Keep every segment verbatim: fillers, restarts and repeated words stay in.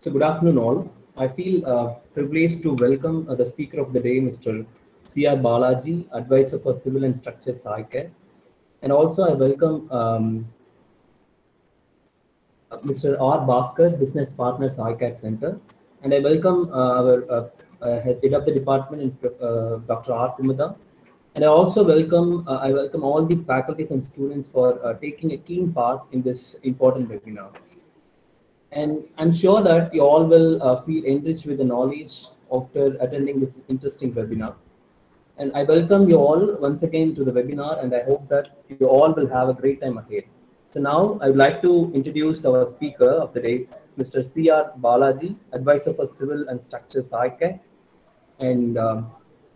So good afternoon all. I feel uh, privileged to welcome uh, the speaker of the day, Mister C R Balaji, Advisor for Civil and Structure S I C A. And also I welcome um, uh, Mister R Bhaskar, Business Partner S I C A Center. And I welcome uh, our uh, uh, head of the department, uh, Doctor R Kumada. And I also welcome uh, I welcome all the faculties and students for uh, taking a keen part in this important webinar. And I'm sure that you all will uh, feel enriched with the knowledge after attending this interesting webinar. And I welcome you all once again to the webinar, and I hope that you all will have a great time ahead. So now I would like to introduce our speaker of the day, Mister C R Balaji, Advisor for Civil and Structure S I C A. And um,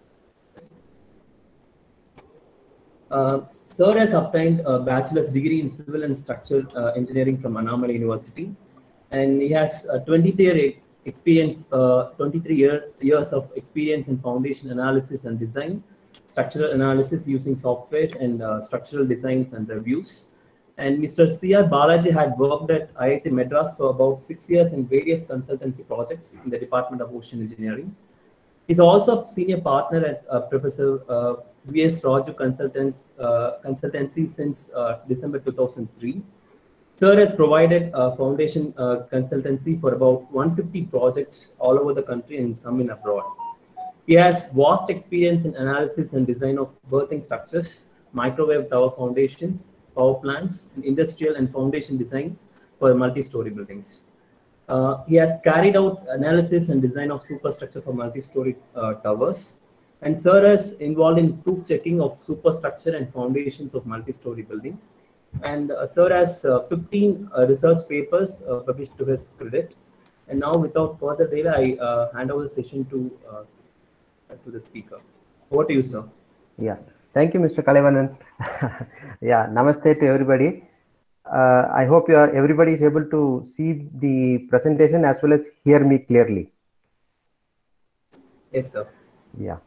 uh, Sir has obtained a bachelor's degree in Civil and Structural uh, Engineering from Annamalai University, and he has uh, twenty-three year ex- experience, uh, twenty-three year, years of experience in foundation analysis and design, structural analysis using softwares, and uh, structural designs and reviews. And Mister C R Balaji had worked at I I T Madras for about six years in various consultancy projects in the Department of Ocean Engineering. He's also a senior partner at uh, Professor uh, V S Raju Consultants, uh, Consultancy since uh, December two thousand three. Sir has provided uh, foundation uh, consultancy for about one hundred fifty projects all over the country and some in abroad. He has vast experience in analysis and design of berthing structures, microwave tower foundations, power plants, and industrial and foundation designs for multi-story buildings. Uh, he has carried out analysis and design of superstructure for multi-story uh, towers. And Sir is involved in proof checking of superstructure and foundations of multi-story building. And uh, Sir has uh, fifteen uh, research papers uh, published to his credit. And now, without further delay, I uh, hand over the session to uh, to the speaker. Over to you, sir. Yeah, thank you, Mister Kalevanan. Yeah, namaste to everybody. Uh, I hope you are everybody is able to see the presentation as well as hear me clearly. Yes, sir. Yeah.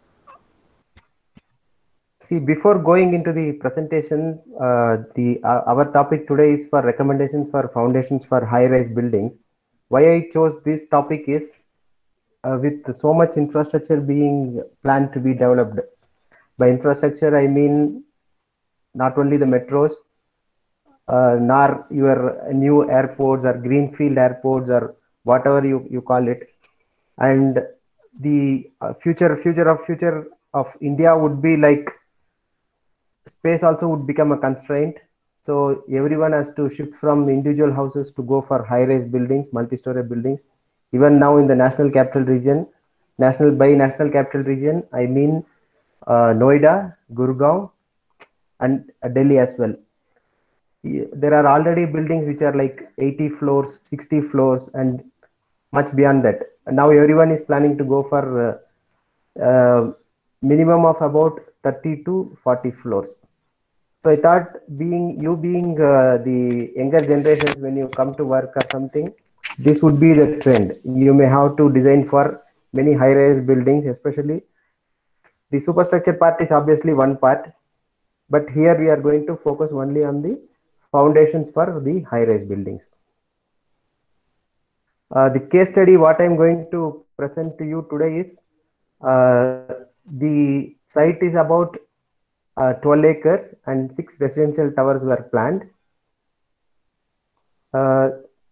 See, before going into the presentation, uh, the uh, our topic today is for recommendations for foundations for high-rise buildings. Why I chose this topic is uh, with so much infrastructure being planned to be developed. By infrastructure, I mean not only the metros, uh, nor your new airports or greenfield airports or whatever you, you call it. And the uh, future future of future of India would be like space also would become a constraint. So everyone has to shift from individual houses to go for high-rise buildings, multi-story buildings. Even now in the national capital region, national by national capital region, I mean uh, Noida, Gurgaon, and uh, Delhi as well. There are already buildings which are like eighty floors, sixty floors, and much beyond that. And now everyone is planning to go for uh, uh, minimum of about thirty to forty floors. So I thought, being you being uh, the younger generations, when you come to work or something, this would be the trend. You may have to design for many high-rise buildings, especially the superstructure part is obviously one part, but here we are going to focus only on the foundations for the high-rise buildings. Uh, the case study what I'm going to present to you today is uh, the site is about uh, twelve acres and six residential towers were planned. Uh,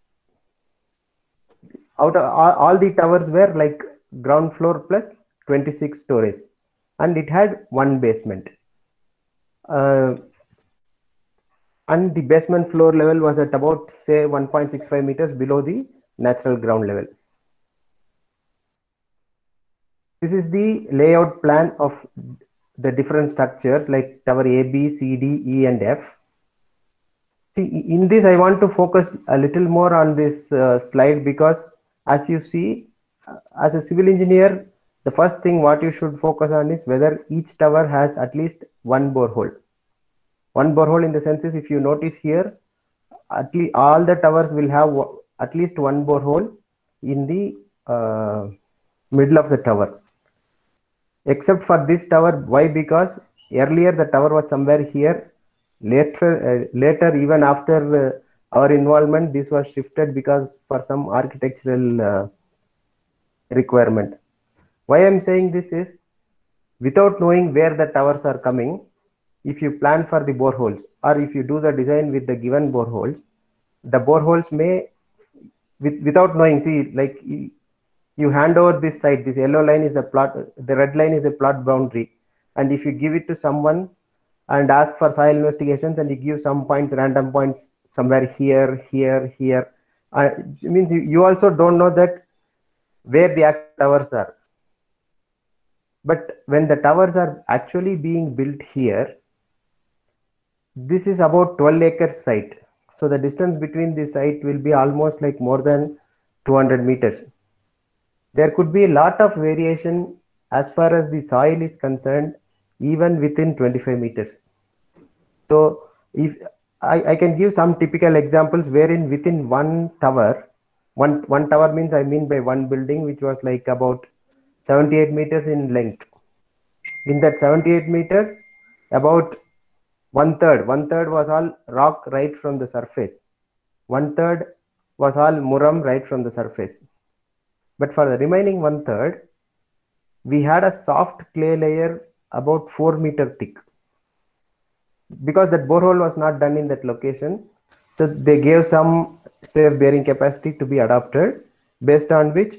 out of all, all the towers were like ground floor plus twenty-six stories, and it had one basement. Uh, and the basement floor level was at about say one point six five meters below the natural ground level. This is the layout plan of the different structures like tower A, B, C, D, E, and F. See, in this I want to focus a little more on this uh, slide, because as you see, uh, as a civil engineer, the first thing what you should focus on is whether each tower has at least one borehole. One borehole in the sense is, if you notice here, at least all the towers will have at least one borehole in the uh, middle of the tower, except for this tower. Why? Because earlier the tower was somewhere here. Later, uh, later even after uh, our involvement, this was shifted because for some architectural uh, requirement. Why I'm saying this is, without knowing where the towers are coming, if you plan for the boreholes or if you do the design with the given boreholes, the boreholes may, with, without knowing, see, like you hand over this site, this yellow line is the plot, the red line is the plot boundary. And if you give it to someone and ask for soil investigations and you give some points, random points somewhere here, here, here, uh, it means you, you also don't know that where the actual towers are. But when the towers are actually being built here, this is about twelve acres site. So the distance between the site will be almost like more than two hundred meters. There could be a lot of variation as far as the soil is concerned, even within twenty-five meters. So if I, I can give some typical examples wherein within one tower, one, one tower means I mean by one building, which was like about seventy-eight meters in length. In that seventy-eight meters, about one third, one third was all rock right from the surface. One third was all muram right from the surface. But for the remaining one third, we had a soft clay layer about four meter thick. Because that borehole was not done in that location, so they gave some safe bearing capacity to be adopted, based on which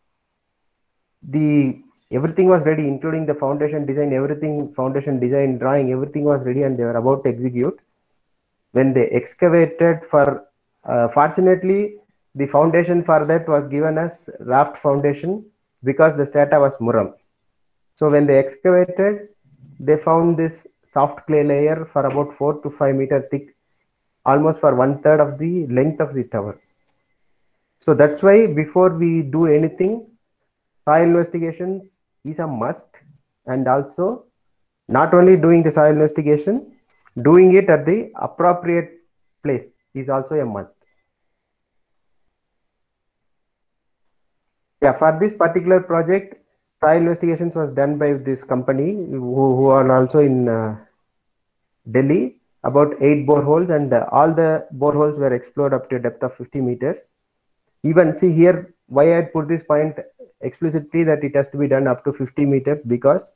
the everything was ready, including the foundation design, everything, foundation design, drawing, everything was ready, and they were about to execute. When they excavated for, uh, fortunately, the foundation for that was given as raft foundation because the strata was muram. So when they excavated, they found this soft clay layer for about four to five meter thick, almost for one third of the length of the tower. So that's why before we do anything, soil investigations is a must, and also not only doing the soil investigation, doing it at the appropriate place is also a must. Yeah, for this particular project, soil investigations was done by this company who, who are also in uh, Delhi, about eight boreholes, and uh, all the boreholes were explored up to a depth of fifty meters. Even see here, why I put this point explicitly that it has to be done up to fifty meters, because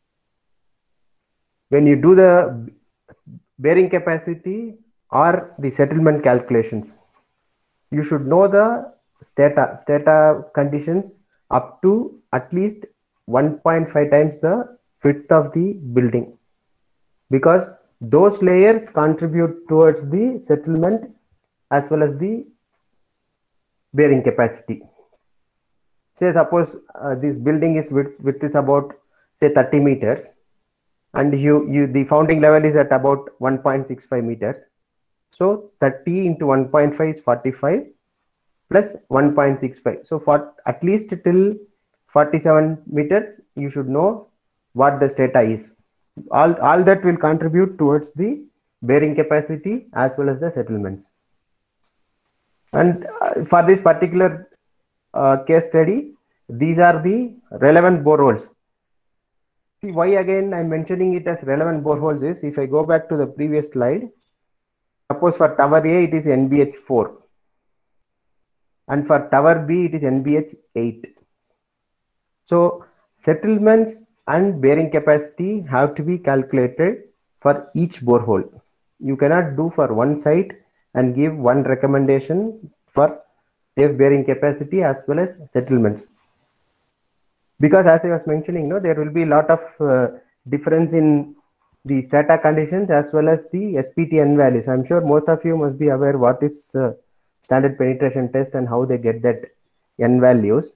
when you do the bearing capacity or the settlement calculations, you should know the strata, strata conditions up to at least one point five times the width of the building, because those layers contribute towards the settlement as well as the bearing capacity. Say suppose uh, this building is width, width is about say thirty meters, and you you the founding level is at about one point six five meters. So thirty into one point five is forty-five plus one point six five. So for at least till forty-seven meters, you should know what the strata is. All, all that will contribute towards the bearing capacity as well as the settlements. And uh, for this particular uh, case study, these are the relevant boreholes. See why again I'm mentioning it as relevant boreholes is, if I go back to the previous slide, suppose for tower A it is N B H four, and for tower B it is N B H eight. So settlements and bearing capacity have to be calculated for each borehole. You cannot do for one site and give one recommendation for safe bearing capacity as well as settlements, because as I was mentioning, no, there will be a lot of uh, difference in the strata conditions as well as the S P T N values. I'm sure most of you must be aware what is uh, standard penetration test and how they get that N values.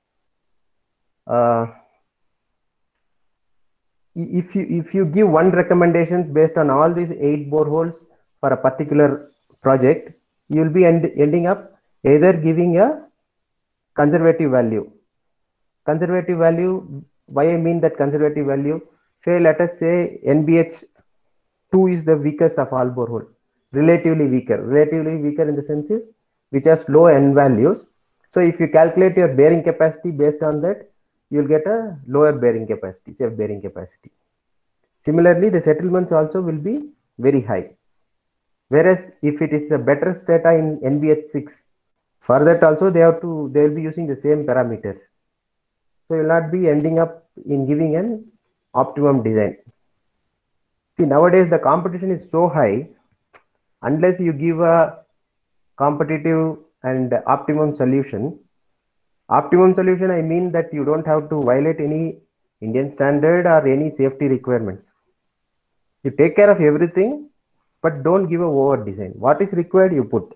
Uh, if you if you give one recommendations based on all these eight boreholes for a particular project, you will be end, ending up either giving a conservative value. Conservative value, why I mean that conservative value, say let us say N B H two is the weakest of all borehole, relatively weaker, relatively weaker in the sense is which has low N values. So if you calculate your bearing capacity based on that, you'll get a lower bearing capacity, safe bearing capacity. Similarly, the settlements also will be very high. Whereas if it is a better data in N B H six, for that also they have to they will be using the same parameters. So you will not be ending up in giving an optimum design. See, nowadays the competition is so high, unless you give a competitive and optimum solution. Optimum solution, I mean that you don't have to violate any Indian standard or any safety requirements. You take care of everything, but don't give a over design. What is required, you put.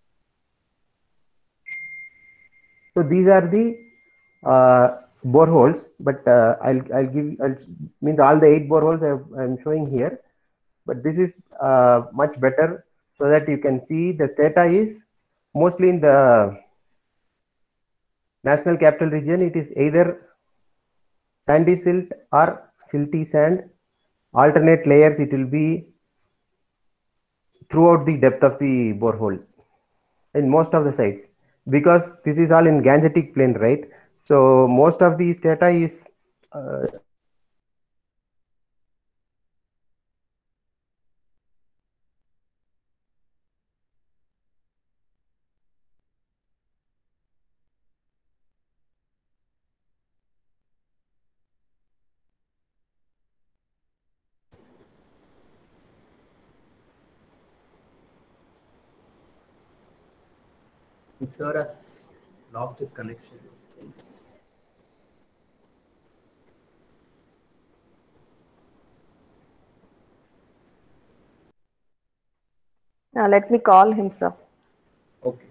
So these are the uh, boreholes, but uh, I'll I'll give I'll means all the eight boreholes I am showing here, but this is uh, much better so that you can see the data is mostly in the national capital region. It is either sandy silt or silty sand. Alternate layers, it will be throughout the depth of the borehole in most of the sites, because this is all in Gangetic plain, right? So most of these data is uh, Sir has lost his connection. Seems. Uh, let me call him, sir. Okay.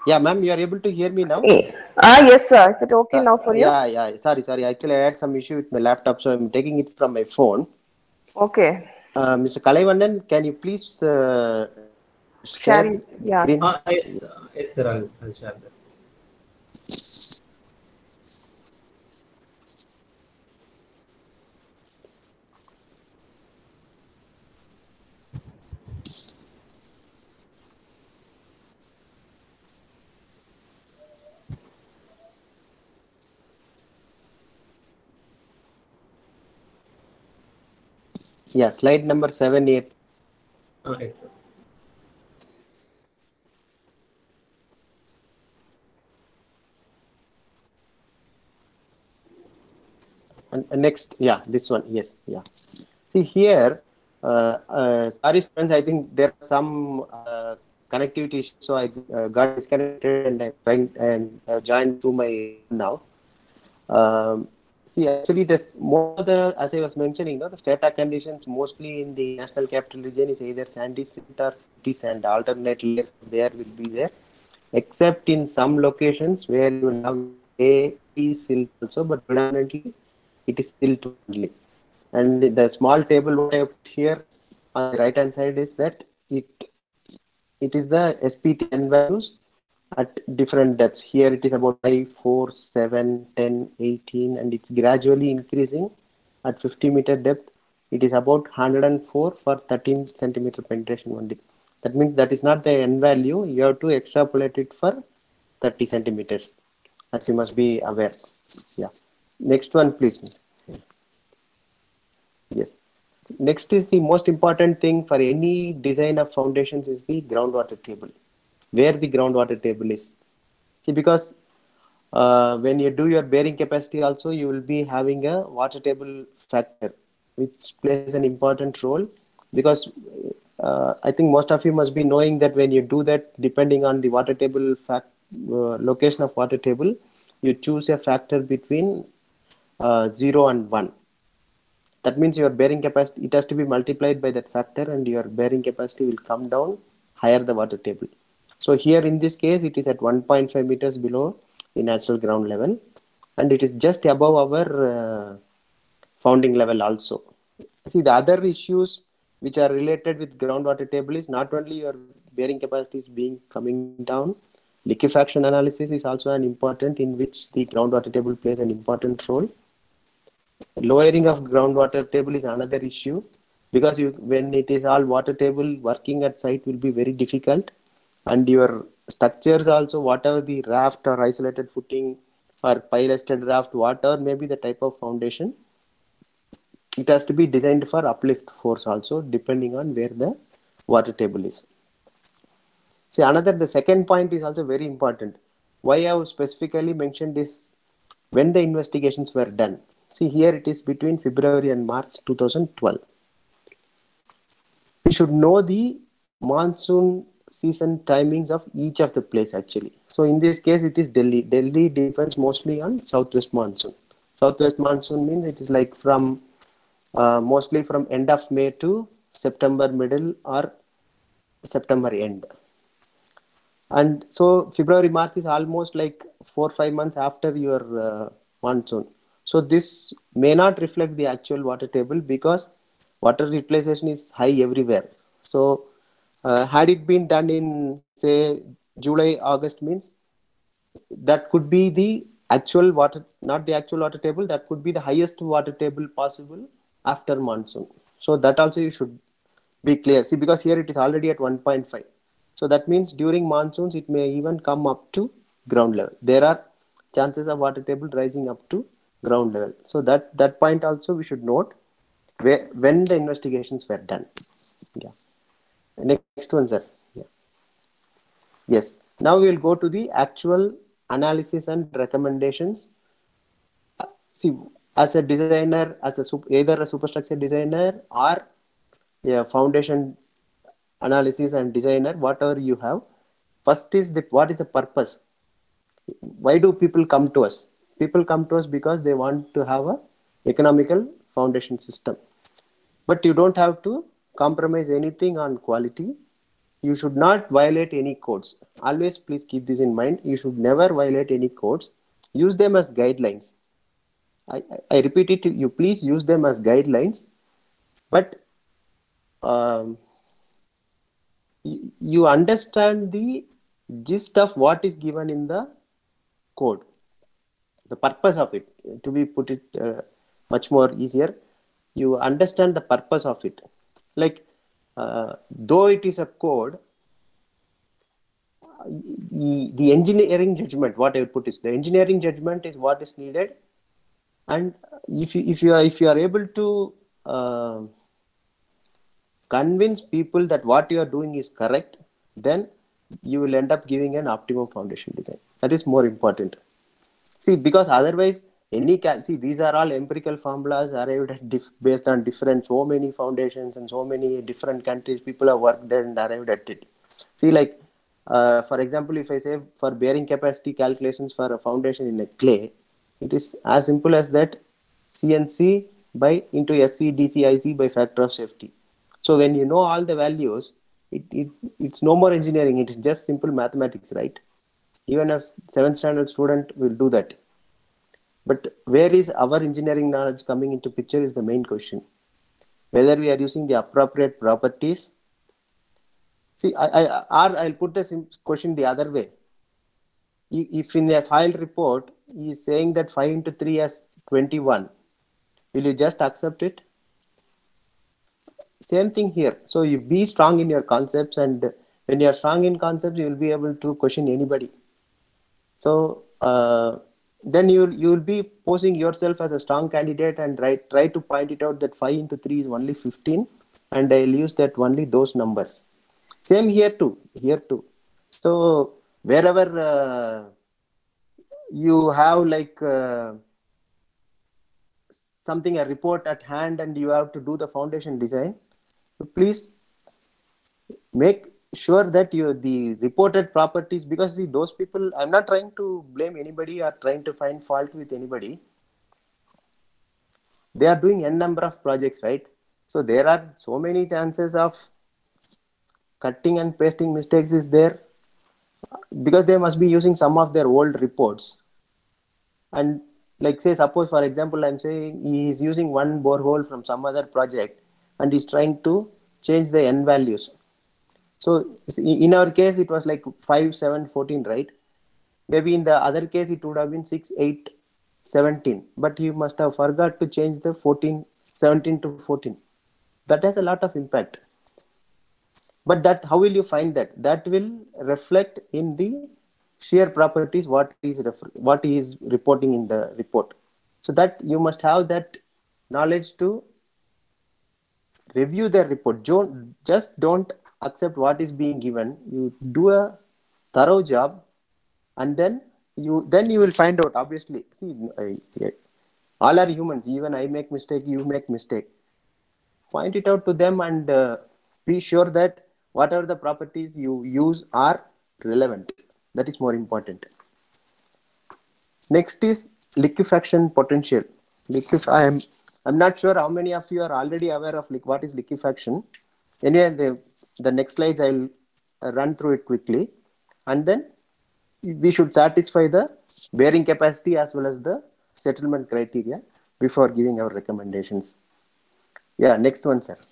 Yeah, ma'am, you are able to hear me now? Eh, Ah, yes, sir. Is it okay Uh, now for you? yeah, yeah. Sorry, sorry. Actually, I had some issue with my laptop, so I'm taking it from my phone. Okay. Uh, Mister Kalaivandan, can you please uh, share Share. the Yeah. screen? Ah, yes, uh, yes, sir. I'll, I'll share that. Yeah, slide number seven, eight. Ah, yes, sir. And and next, yeah, this one. Yes, yeah. See here, uh, uh, sorry, friends. I think there are some uh, connectivity issues, so I uh, got disconnected and I'm trying and uh, joined to my phone now. Um, see, actually, the most of the, as I was mentioning, no, the strata conditions mostly in the national capital region is either sandy silt or silty sand. Alternate layers there will be there, except in some locations where you will have clay silt also, but predominantly it is silt only. And the small table what I have put here on the right hand side is that it it is the S P T N values at different depths. Here it is about five, four, seven, ten, eighteen, and it's gradually increasing at fifty meter depth. It is about one hundred four for thirteen centimeter penetration only. That means that is not the N value. You have to extrapolate it for thirty centimeters, as you must be aware. Yeah. Next one, please. Yes. Next is the most important thing for any design of foundations is the groundwater table. Where the groundwater table is. See, because uh, when you do your bearing capacity also, you will be having a water table factor, which plays an important role. Because uh, I think most of you must be knowing that when you do that, depending on the water table fact, uh, location of water table, you choose a factor between uh, zero and one. That means your bearing capacity, it has to be multiplied by that factor and your bearing capacity will come down higher the water table. So here in this case, it is at one point five meters below the natural ground level and it is just above our uh, founding level also. See, the other issues which are related with groundwater table is not only your bearing capacity is being coming down, liquefaction analysis is also an important in which the groundwater table plays an important role. Lowering of groundwater table is another issue because you, when it is all water table, working at site will be very difficult, and your structures also, whatever the raft or isolated footing or pilasted raft, whatever may be the type of foundation, it has to be designed for uplift force also depending on where the water table is. See, another, the second point is also very important. Why I have specifically mentioned this when the investigations were done. See, here it is between February and March two thousand twelve. We should know the monsoon season timings of each of the place actually. So in this case, it is Delhi. Delhi depends mostly on southwest monsoon. Southwest monsoon means it is like from uh, mostly from end of May to September middle or September end. And so February, March is almost like four five months after your uh, monsoon. So this may not reflect the actual water table because water utilization is high everywhere. So uh, had it been done in say July, August means that could be the actual water, not the actual water table. That could be the highest water table possible after monsoon. So that also you should be clear. See, because here it is already at one point five. So that means during monsoons, it may even come up to ground level. There are chances of water table rising up to ground level. So that, that point also we should note where, when the investigations were done. Yeah. Next one, sir. Yeah. Yes. Now we will go to the actual analysis and recommendations. See, as a designer, as a either a superstructure designer or a foundation analysis and designer, whatever you have, first is the what is the purpose? Why do people come to us? People come to us because they want to have a economical foundation system. But you don't have to compromise anything on quality. you should not violate any codes. Always please keep this in mind. You should never violate any codes. Use them as guidelines. I, I, I repeat it, you please use them as guidelines, but um, you, you understand the gist of what is given in the code, the purpose of it. To be put it uh, much more easier, you understand the purpose of it. Like, uh, though it is a code, the, the engineering judgment, what I would put is the engineering judgment is what is needed. And if you, if you are, if you are able to uh, convince people that what you are doing is correct, then you will end up giving an optimum foundation design. That is more important. See, because otherwise, any can see these are all empirical formulas arrived at diff, based on different so many foundations and so many different countries. People have worked and arrived at it. See, like uh, for example, if I say for bearing capacity calculations for a foundation in a clay, it is as simple as that: C N C by into S C D C I C by factor of safety. So when you know all the values, it, it it's no more engineering. It is just simple mathematics, right? Even a seventh standard student will do that. But where is our engineering knowledge coming into picture is the main question. Whether we are using the appropriate properties. See, I, I, or I'll put this question the other way. If in a soil report, he is saying that five into three is twenty-one, will you just accept it? Same thing here. So you be strong in your concepts, and when you are strong in concepts, you will be able to question anybody. So uh, then you you will be posing yourself as a strong candidate and try, try to point it out that five into three is only fifteen, and I'll use that only those numbers. Same here too, here too. So wherever uh, you have like uh, something, a report at hand, and you have to do the foundation design, please make sure that you the reported properties, because see, those people, I'm not trying to blame anybody or trying to find fault with anybody. They are doing n number of projects, right? So there are so many chances of cutting and pasting mistakes is there, because they must be using some of their old reports. And like say, suppose for example, I'm saying he is using one borehole from some other project and he's trying to change the n values. So in our case, it was like five, seven, fourteen, right? Maybe in the other case, it would have been six, eight, seventeen. But you must have forgot to change the fourteen, seventeen to fourteen. That has a lot of impact. But that, how will you find that? That will reflect in the shear properties, what is what is reporting in the report. So that you must have that knowledge to review the report. Don't, just don't accept what is being given. You do a thorough job, and then you then you will find out. Obviously, see, I, I, all are humans. Even I make mistake, you make mistake. Point it out to them, and uh, be sure that whatever the properties you use are relevant. That is more important. Next is liquefaction potential. Liquef I am I'm not sure how many of you are already aware of like what is liquefaction. Anyway, the, the next slides I'll run through it quickly, and then we should satisfy the bearing capacity as well as the settlement criteria before giving our recommendations. Yeah, next one, sir.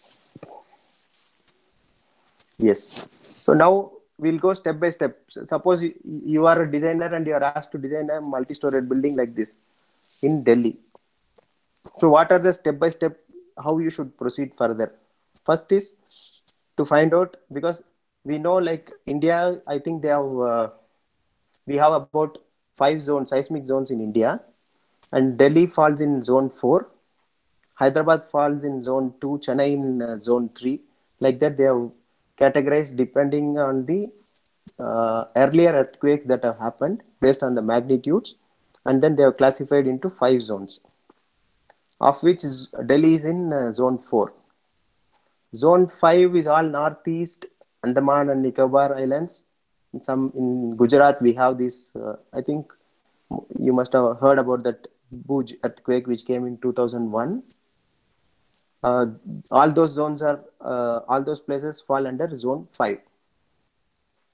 Yes. So now we'll go step by step. Suppose you are a designer and you are asked to design a multi-storied building like this in Delhi. So what are the step by step how you should proceed further? First is to find out, because we know like India, I think they have uh, we have about five zones, seismic zones in India, and Delhi falls in zone four, Hyderabad falls in zone two, Chennai in uh, zone three. Like that, they have categorized depending on the uh, earlier earthquakes that have happened based on the magnitudes, and then they have classified into five zones, of which is, Delhi is in uh, zone four. Zone five is all northeast Andaman and Nicobar Islands. In some in Gujarat, we have this. Uh, I think you must have heard about that Bhuj earthquake which came in two thousand one. Uh, all those zones are uh, all those places fall under zone five.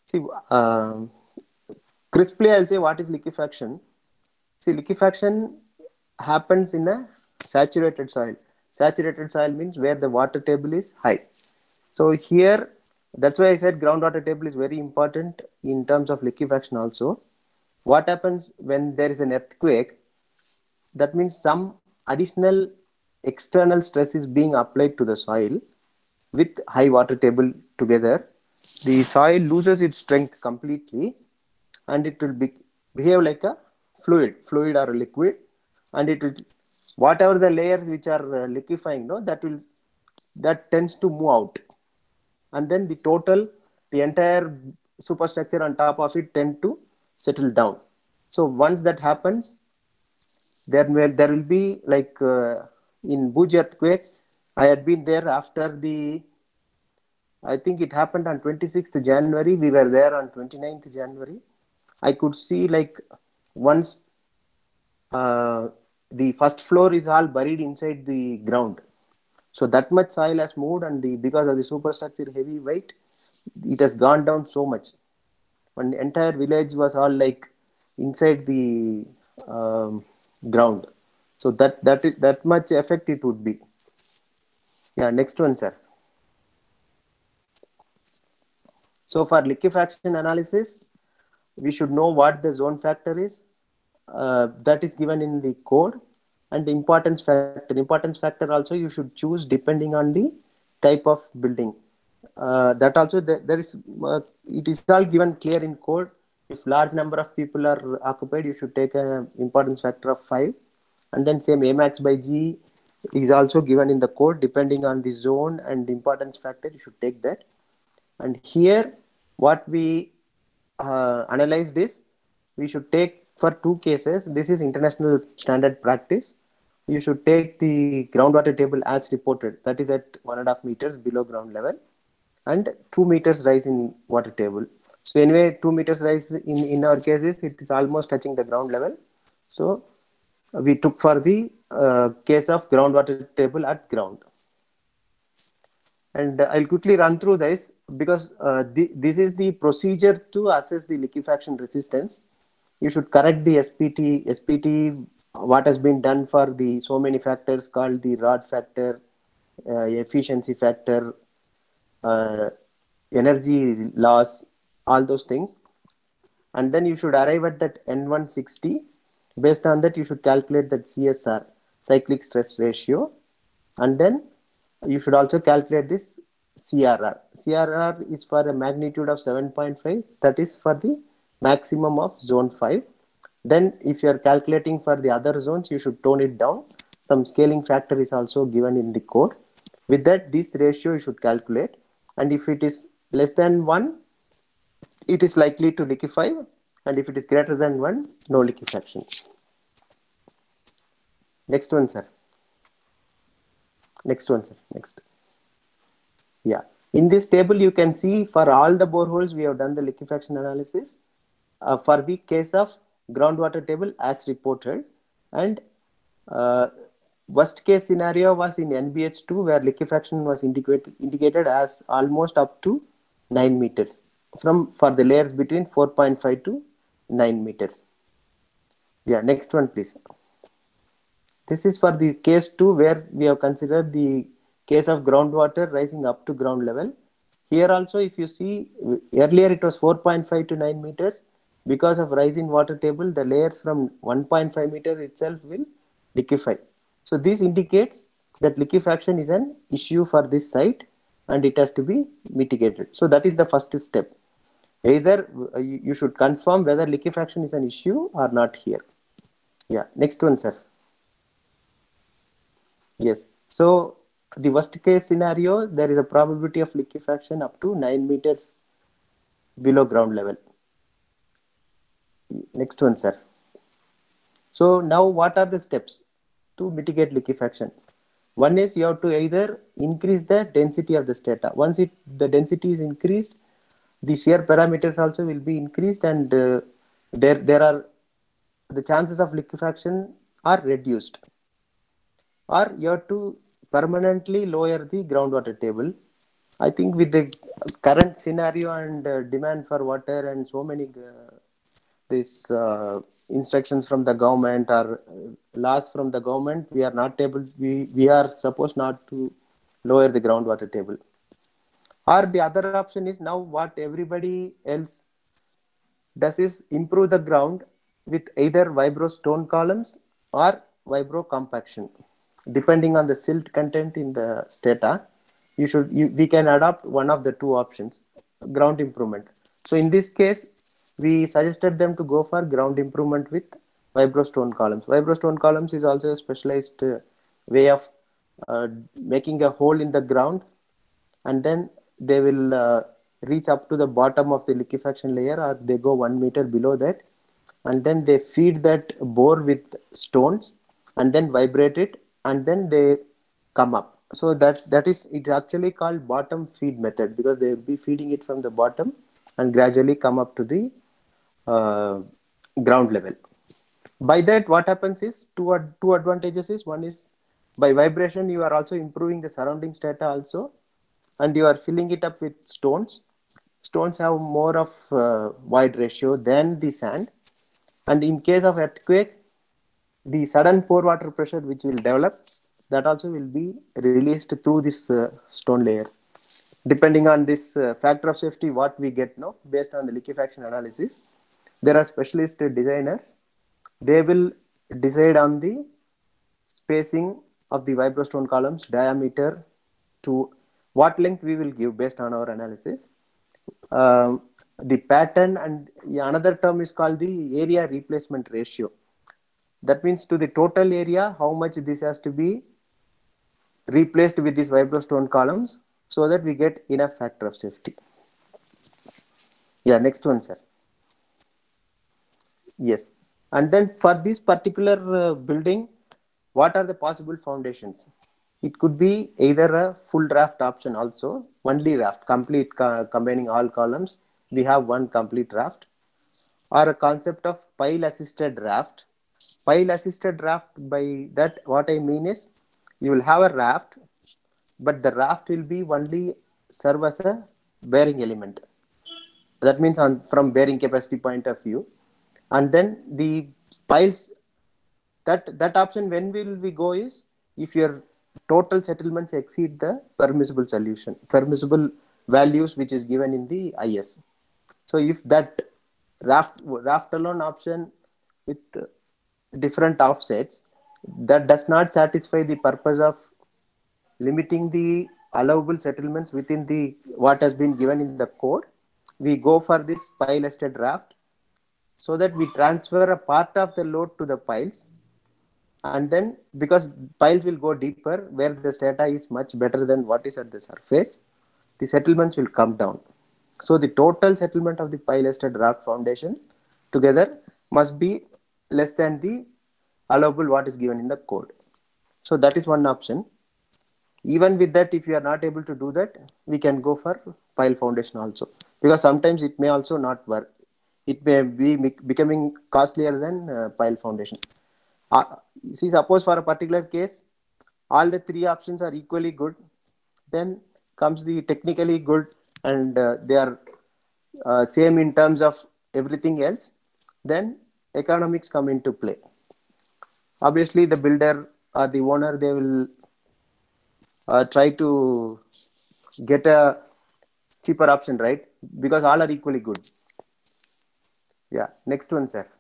See, um crisply, I'll say what is liquefaction. See, liquefaction happens in a saturated soil. Saturated soil means where the water table is high. So here, that's why I said groundwater table is very important in terms of liquefaction also. What happens when there is an earthquake? That means some additional external stress is being applied to the soil with high water table together. The soil loses its strength completely and it will be, behave like a fluid, fluid or a liquid, and it will, whatever the layers which are uh, liquefying, no, that will, that tends to move out, and then the total, the entire superstructure on top of it tend to settle down. So once that happens, there will there will be like uh, in Bhuj earthquake. I had been there after the, I think it happened on twenty-sixth January. We were there on twenty-ninth January. I could see like once uh, the first floor is all buried inside the ground. So that much soil has moved, and the because of the superstructure heavy weight, it has gone down so much. One entire village was all like inside the um, ground. So that that is that much effect it would be. Yeah, next one, sir. So for liquefaction analysis, we should know what the zone factor is. Uh, that is given in the code, and the importance factor. Importance factor also you should choose depending on the type of building. Uh, that also there, there is uh, it is all given clear in code. If large number of people are occupied, you should take an importance factor of five, and then same A max by G is also given in the code depending on the zone and the importance factor. You should take that. And here, what we uh, analyzed is we should take for two cases. This is international standard practice. You should take the groundwater table as reported, that is at one and a half meters below ground level, and two meters rise in water table. So anyway, two meters rise in, in our cases, it is almost touching the ground level. So we took for the uh, case of groundwater table at ground. And I'll quickly run through this because uh, the, this is the procedure to assess the liquefaction resistance. You should correct the S P T, S P T, what has been done for the so many factors called the rod factor, uh, efficiency factor, uh, energy loss, all those things. And then you should arrive at that N one sixty. Based on that, you should calculate that C S R, cyclic stress ratio. And then you should also calculate this C R R. C R R is for a magnitude of seven point five. That is for the maximum of zone five. Then if you are calculating for the other zones, you should tone it down. Some scaling factor is also given in the code. With that, this ratio you should calculate. And if it is less than one, it is likely to liquefy. And if it is greater than one, no liquefaction. Next one, sir. Next one, sir. Next. Yeah. In this table, you can see for all the boreholes, we have done the liquefaction analysis. Uh, for the case of groundwater table as reported. And uh, worst case scenario was in N B H two, where liquefaction was indicated, indicated as almost up to nine meters from for the layers between four point five to nine meters. Yeah, next one, please. This is for the case two, where we have considered the case of groundwater rising up to ground level. Here also, if you see, earlier it was four point five to nine meters. Because of rise in water table, the layers from one point five meter itself will liquefy. So this indicates that liquefaction is an issue for this site and it has to be mitigated. So that is the first step. Either you should confirm whether liquefaction is an issue or not here. Yeah, next one, sir. Yes. So the worst case scenario, there is a probability of liquefaction up to nine meters below ground level. Next one, sir. So now what are the steps to mitigate liquefaction? One is you have to either increase the density of the strata. Once it the density is increased, the shear parameters also will be increased, and uh, there there are the chances of liquefaction are reduced. Or you have to permanently lower the groundwater table. I think with the current scenario and uh, demand for water and so many uh, these uh, instructions from the government or uh, laws from the government, we are not able, we, we are supposed not to lower the groundwater table. Or the other option is now what everybody else does is improve the ground with either vibro stone columns or vibro compaction. Depending on the silt content in the strata, you should you, we can adopt one of the two options, ground improvement. So in this case, we suggested them to go for ground improvement with vibro stone columns. Vibro stone columns is also a specialized uh, way of uh, making a hole in the ground, and then they will uh, reach up to the bottom of the liquefaction layer, or they go one meter below that, and then they feed that bore with stones and then vibrate it, and then they come up. So that that is, it's actually called bottom feed method, because they will be feeding it from the bottom and gradually come up to the uh, ground level. By that, what happens is two ad- two advantages is, one is by vibration you are also improving the surrounding strata also, and you are filling it up with stones. Stones have more of uh, void ratio than the sand, and in case of earthquake, the sudden pore water pressure which will develop, that also will be released through these uh, stone layers. Depending on this uh, factor of safety what we get now based on the liquefaction analysis, there are specialist designers. They will decide on the spacing of the vibrostone columns, diameter, to what length we will give based on our analysis. Um, the pattern, and another term is called the area replacement ratio. That means to the total area, how much this has to be replaced with these vibrostone columns, so that we get enough factor of safety. Yeah, next one, sir. Yes. And then for this particular uh, building, what are the possible foundations? It could be either a full raft option also, only raft, complete co- combining all columns. We have one complete raft, or a concept of pile assisted raft. Pile assisted raft, by that what I mean is, you will have a raft, but the raft will be only serve as a bearing element. That means on from bearing capacity point of view, and then the piles, that that option when will we go is if your total settlements exceed the permissible solution permissible values which is given in the I S. So if that raft raft alone option with different offsets, that does not satisfy the purpose of limiting the allowable settlements within the what has been given in the code, we go for this pile estate raft, so that we transfer a part of the load to the piles, and then because piles will go deeper where the strata is much better than what is at the surface, the settlements will come down. So the total settlement of the pile estate raft foundation together must be less than the allowable what is given in the code. So that is one option. Even with that, if you are not able to do that, we can go for pile foundation also, because sometimes it may also not work. It may be becoming costlier than uh, pile foundation. Uh, see, suppose for a particular case, all the three options are equally good, then comes the technically good, and uh, they are uh, same in terms of everything else, then economics come into play. Obviously, the builder or the owner, they will uh, try to get a cheaper option, right? Because all are equally good. Yeah, next one, sir.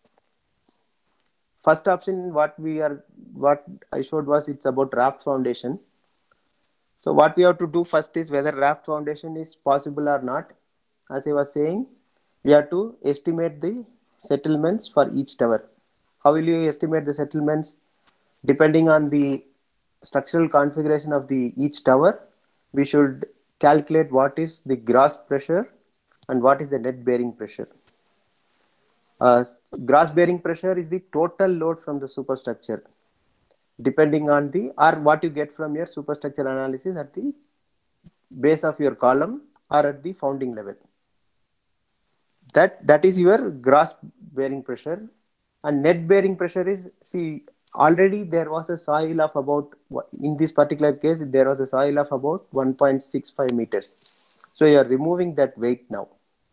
First option, what we are, what I showed was it's about raft foundation. So what we have to do first is whether raft foundation is possible or not. As I was saying, we have to estimate the settlements for each tower. How will you estimate the settlements? Depending on the structural configuration of the each tower, we should calculate what is the gross pressure and what is the net bearing pressure. Uh, gross bearing pressure is the total load from the superstructure, depending on the, or what you get from your superstructure analysis at the base of your column or at the founding level. That that is your gross bearing pressure, and net bearing pressure is, see, already there was a soil of about, in this particular case, there was a soil of about one point six five meters. So you are removing that weight now.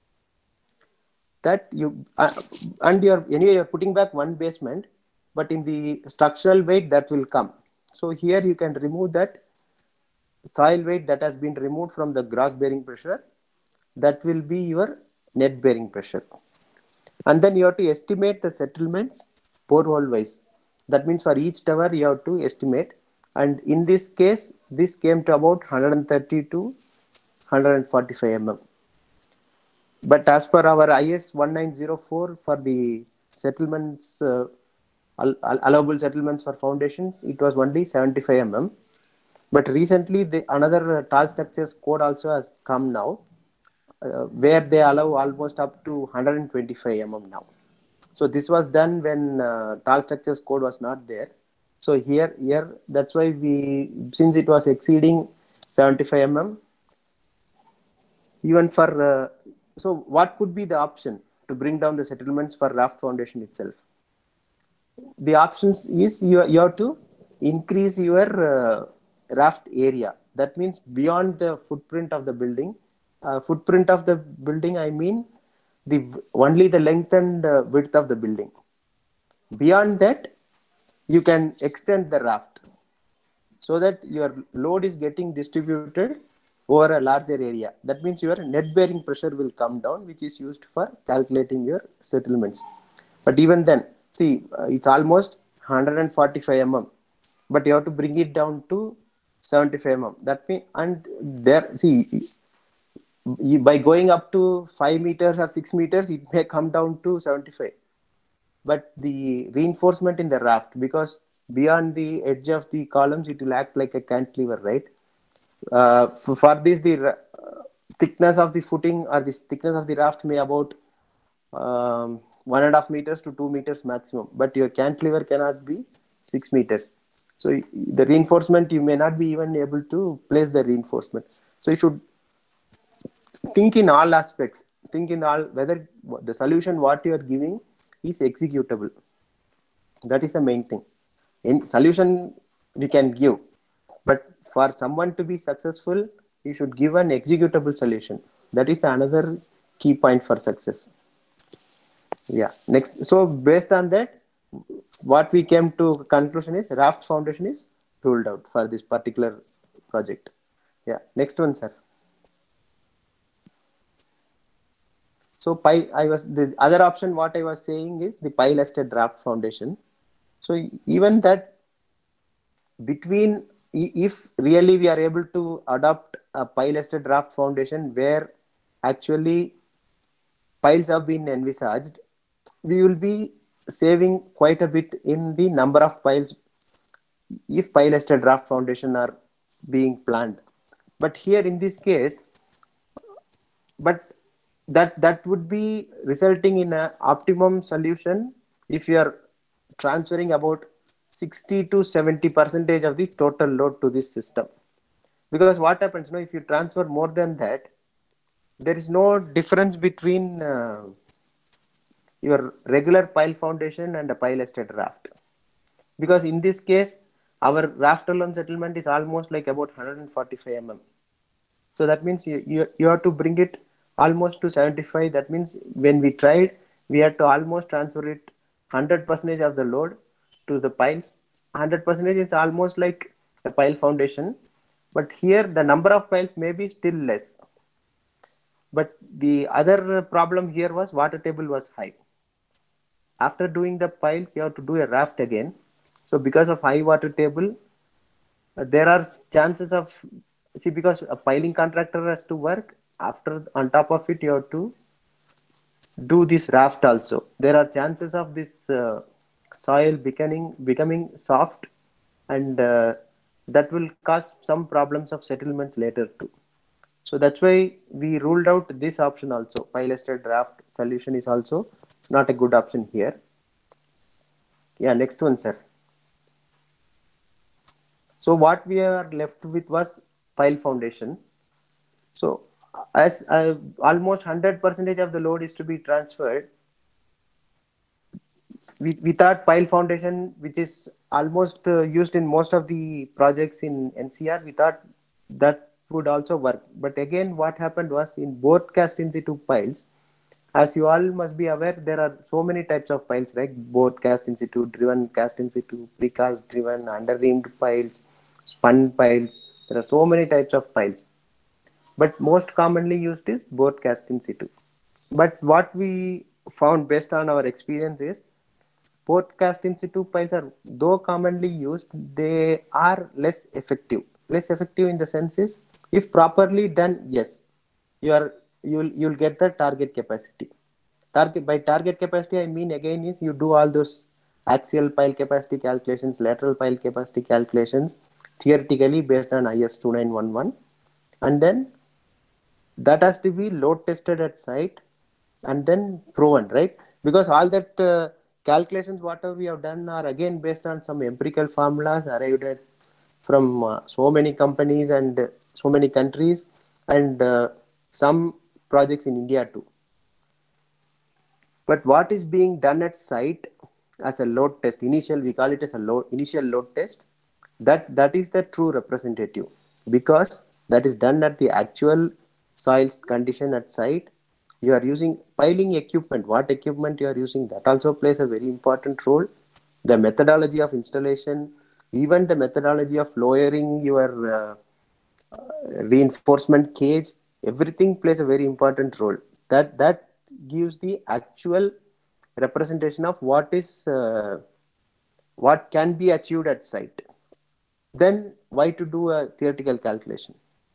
That you, uh, and you're, anyway, you're putting back one basement, but in the structural weight that will come. So here you can remove that soil weight that has been removed from the gross bearing pressure. That will be your net bearing pressure. And then you have to estimate the settlements borehole wise. That means for each tower you have to estimate. And in this case, this came to about one hundred thirty to one hundred forty-five millimeters. But as per our I S nineteen oh four for the settlements, uh, allowable settlements for foundations, it was only seventy-five millimeters. But recently, the another tall structures code also has come now, uh, where they allow almost up to one hundred twenty-five millimeters now. So this was done when uh, tall structures code was not there. So here, here that's why we, since it was exceeding seventy-five millimeters, even for, uh, so what could be the option to bring down the settlements for raft foundation itself? The options is you, you have to increase your uh, raft area. That means beyond the footprint of the building. Uh, footprint of the building, I mean the only the length and uh, width of the building. Beyond that, you can extend the raft so that your load is getting distributed over a larger area. That means your net bearing pressure will come down, which is used for calculating your settlements. But even then, see, uh, it's almost one hundred forty-five millimeters, but you have to bring it down to seventy-five millimeters. That means, and there, see, by going up to five meters or six meters, it may come down to seventy-five. But the reinforcement in the raft, because beyond the edge of the columns, it will act like a cantilever, right? Uh, for, for this, the uh, thickness of the footing or the thickness of the raft may about um, one and a half meters to two meters maximum. But your cantilever cannot be six meters. So the reinforcement, you may not be even able to place the reinforcement. So you should think in all aspects. Think in all, whether the solution what you are giving is executable. That is the main thing. In solution we can give, but for someone to be successful, you should give an executable solution. That is another key point for success. Yeah. Next. So based on that, what we came to conclusion is raft foundation is ruled out for this particular project. Yeah. Next one, sir. So pile, I was the other option. What I was saying is the pilestered raft foundation. So even that, between, if really we are able to adopt a pilestered raft foundation where actually piles have been envisaged, we will be saving quite a bit in the number of piles if pilestered raft foundation are being planned. But here in this case, but that that would be resulting in an optimum solution if you are transferring about sixty to seventy percentage of the total load to this system. Because what happens now, if you transfer more than that, there is no difference between uh, your regular pile foundation and a pilestered raft. Because in this case, our raft alone settlement is almost like about one hundred forty-five millimeters. So that means you, you, you have to bring it almost to seventy-five. That means when we tried, we had to almost transfer it one hundred percent of the load to the piles. one hundred percent is almost like a pile foundation. But here the number of piles may be still less. But the other problem here was water table was high. After doing the piles, you have to do a raft again. So because of high water table, uh, there are chances of, see, because a piling contractor has to work, after on top of it, you have to do this raft also. There are chances of this uh, soil becoming, becoming soft, and uh, that will cause some problems of settlements later too. So that's why we ruled out this option also. Pilestered raft solution is also not a good option here. Yeah, next one, sir. So what we are left with was pile foundation. So as uh, almost one hundred percent of the load is to be transferred, we, we thought pile foundation, which is almost uh, used in most of the projects in N C R, we thought that would also work. But again, what happened was in both cast in situ piles, as you all must be aware, there are so many types of piles, right? Both cast in situ, driven cast in situ, precast driven, under-reamed piles, spun piles. There are so many types of piles. But most commonly used is both cast in situ. But what we found based on our experience is both cast in situ piles are, though commonly used, they are less effective. Less effective in the sense is, if properly done, yes, you are you'll you'll get the target capacity. Target by target capacity, I mean again is you do all those axial pile capacity calculations, lateral pile capacity calculations, theoretically based on I S two nine one one, and then that has to be load tested at site and then proven, right? Because all that uh, calculations whatever we have done are again based on some empirical formulas arrived at from uh, so many companies and uh, so many countries, and uh, some projects in India too. But what is being done at site as a load test, initial, we call it as a load, initial load test, that that is the true representative, because that is done at the actual soil condition at site. You are using piling equipment. What equipment you are using, that also plays a very important role. The methodology of installation, even the methodology of lowering your uh, uh, reinforcement cage, everything plays a very important role. That that gives the actual representation of what is uh, what can be achieved at site. Then why to do a theoretical calculation?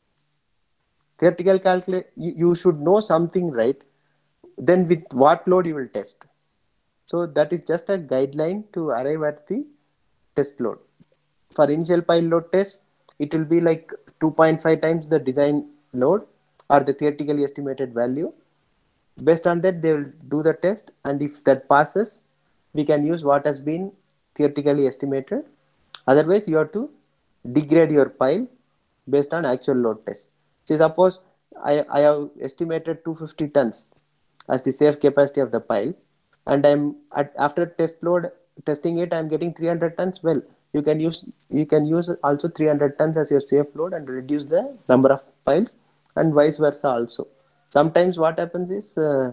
Theoretical calculation, you, you should know something, right? Then with what load you will test. So that is just a guideline to arrive at the test load. For initial pile load test, it will be like two point five times the design load or the theoretically estimated value. Based on that, they will do the test, and if that passes, we can use what has been theoretically estimated. Otherwise, you have to degrade your pile based on actual load test. So suppose I, I have estimated two hundred fifty tons as the safe capacity of the pile, and I'm at, after test load testing it, I'm getting three hundred tons. Well, you can use you can use also three hundred tons as your safe load and reduce the number of piles, and vice versa also. Sometimes what happens is uh,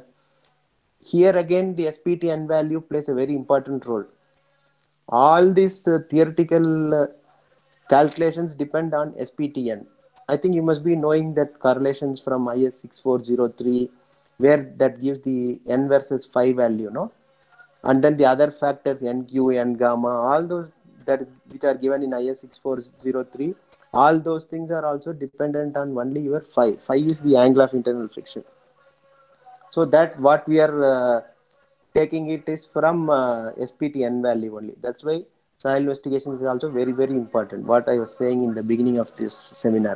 here again the S P T N value plays a very important role. All these uh, theoretical uh, calculations depend on S P T N. I think you must be knowing that correlations from I S six four zero three, where that gives the N versus phi value, no? And then the other factors, N Q, N gamma, all those that is, which are given in I S six four zero three, all those things are also dependent on only your phi. Phi is the angle of internal friction. So that what we are uh, taking it is from uh, S P T N value only. That's why soil investigation is also very, very important. What I was saying in the beginning of this seminar.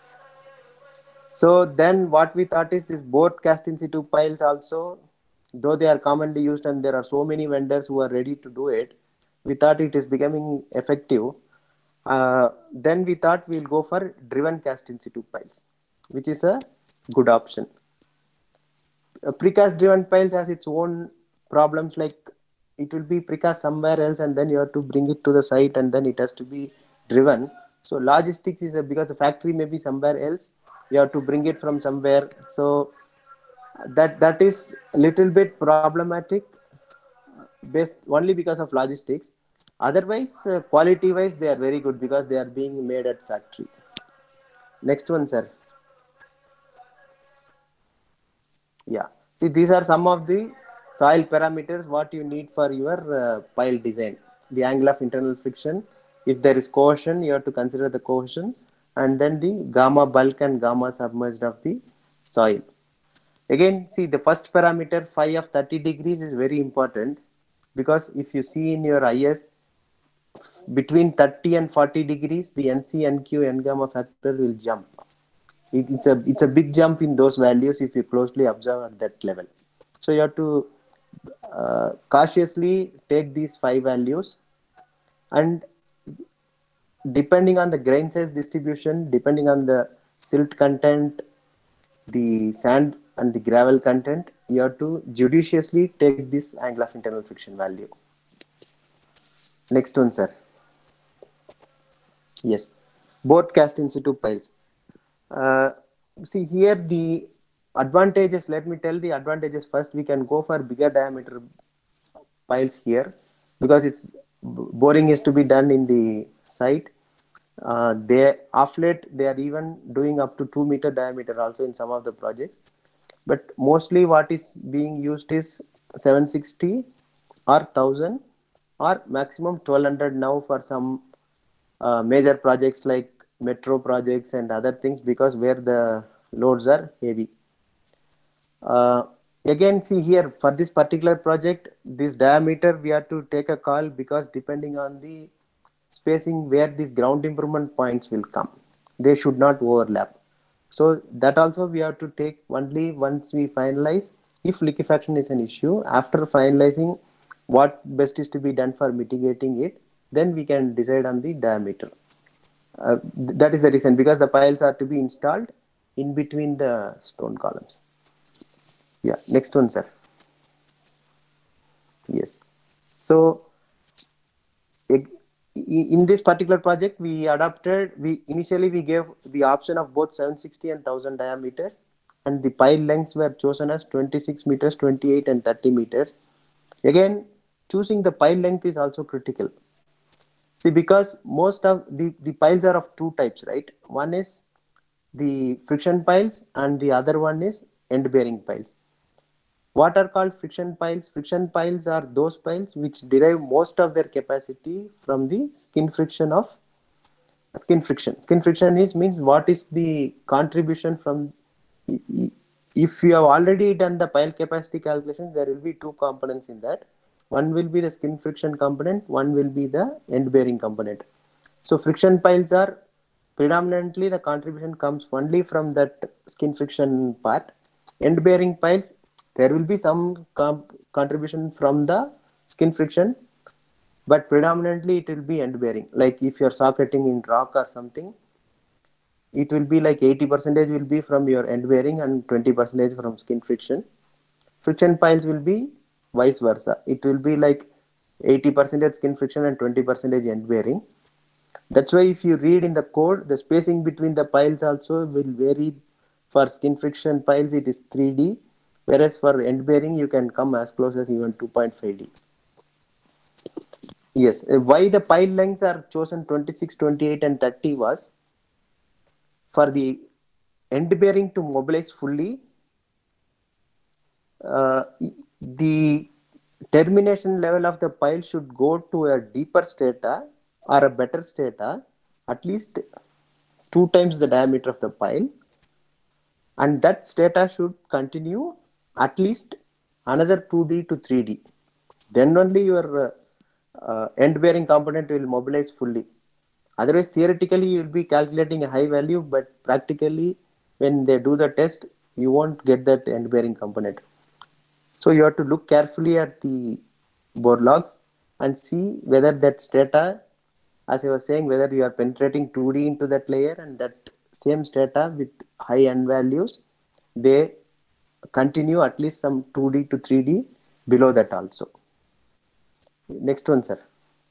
So then what we thought is this both cast in situ piles also, though they are commonly used and there are so many vendors who are ready to do it, we thought it is becoming effective. Uh, then we thought we'll go for driven cast in situ piles, which is a good option. A precast driven piles has its own problems, like it will be precast somewhere else and then you have to bring it to the site and then it has to be driven. So logistics is a, because the factory may be somewhere else, you have to bring it from somewhere. So that that is a little bit problematic based only because of logistics. Otherwise, uh, quality wise, they are very good because they are being made at factory. Next one, sir. Yeah. See, these are some of the soil parameters what you need for your uh, pile design. The angle of internal friction. If there is cohesion, you have to consider the cohesion, and then the gamma bulk and gamma submerged of the soil. Again, see the first parameter phi of thirty degrees is very important, because if you see in your I S between thirty and forty degrees, the N C, N Q, N gamma factor will jump. It, it's a it's a big jump in those values if you closely observe at that level. So you have to uh, cautiously take these five values, and depending on the grain size distribution, depending on the silt content, the sand and the gravel content, you have to judiciously take this angle of internal friction value. Next one, sir. Yes, both cast in situ piles. Uh, see here the advantages. Let me tell the advantages first. We can go for bigger diameter piles here because it's boring is to be done in the site. Uh, they off late they are even doing up to two meter diameter also in some of the projects, but mostly what is being used is seven sixty or one thousand or maximum twelve hundred now for some uh, major projects like metro projects and other things, because where the loads are heavy. Uh, again, see here for this particular project, this diameter we have to take a call because depending on the spacing where these ground improvement points will come, they should not overlap. So that also we have to take only once we finalize. If liquefaction is an issue, after finalizing what best is to be done for mitigating it, then we can decide on the diameter. Uh, that is the reason, because the piles are to be installed in between the stone columns. Yeah, next one, sir. Yes. So in this particular project, we adopted, we initially we gave the option of both seven sixty and one thousand diameters, and the pile lengths were chosen as twenty-six meters, twenty-eight and thirty meters. Again, choosing the pile length is also critical. See, because most of the, the piles are of two types, right? One is the friction piles and the other one is end bearing piles. What are called friction piles? Friction piles are those piles which derive most of their capacity from the skin friction of skin friction. Skin friction is means what is the contribution from. If you have already done the pile capacity calculations, there will be two components in that. One will be the skin friction component, one will be the end bearing component. So friction piles are predominantly the contribution comes only from that skin friction part. End bearing piles, there will be some contribution from the skin friction, but predominantly it will be end bearing. Like if you're socketing in rock or something, it will be like eighty percent will be from your end bearing and twenty percent from skin friction. Friction piles will be vice versa. It will be like eighty percent skin friction and twenty percent end bearing. That's why if you read in the code, the spacing between the piles also will vary. For skin friction piles, it is three D. Whereas for end bearing, you can come as close as even two point five D. Yes, why the pile lengths are chosen twenty-six, twenty-eight and thirty was for the end bearing to mobilize fully. Uh, the termination level of the pile should go to a deeper strata or a better strata, at least two times the diameter of the pile, and that strata should continue at least another two D to three D. Then only your uh, uh, end bearing component will mobilize fully. Otherwise, theoretically you will be calculating a high value, but practically when they do the test, you won't get that end bearing component. So you have to look carefully at the bore logs and see whether that strata, as I was saying, whether you are penetrating two D into that layer, and that same strata with high end values, they continue at least some two D to three D below that also. Next one, sir.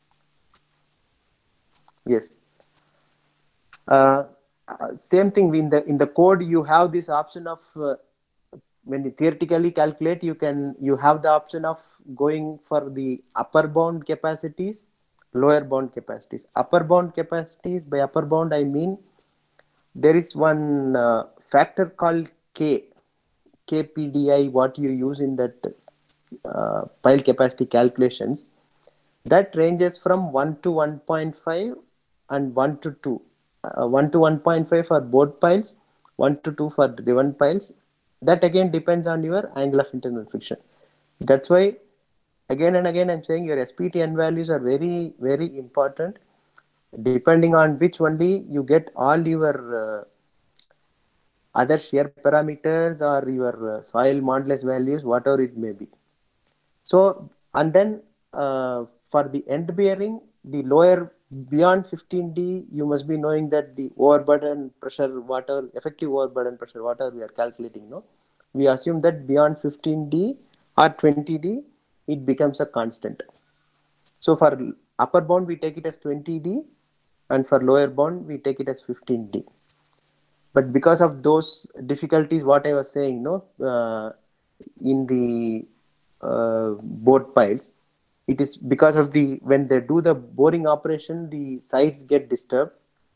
Yes. Uh, uh, same thing in the in the code, you have this option of uh, when you theoretically calculate, you can you have the option of going for the upper bound capacities, lower bound capacities. Upper bound capacities, by upper bound I mean there is one uh, factor called K, K P D I, what you use in that uh, pile capacity calculations. That ranges from one to one point five and one to two. Uh, one to one point five for board piles, one to two for driven piles. That again depends on your angle of internal friction. That's why again and again I'm saying your S P T N values are very, very important, depending on which only you get all your uh, other shear parameters or your uh, soil modulus values, whatever it may be. So, and then uh, for the end bearing, the lower beyond fifteen D, you must be knowing that the overburden pressure, whatever effective overburden pressure, whatever we are calculating, no, we assume that beyond fifteen D or twenty D, it becomes a constant. So for upper bound, we take it as twenty D, and for lower bound, we take it as fifteen D. But because of those difficulties, what I was saying, no, uh, in the uh, board piles, it is because of the, when they do the boring operation, the sides get disturbed.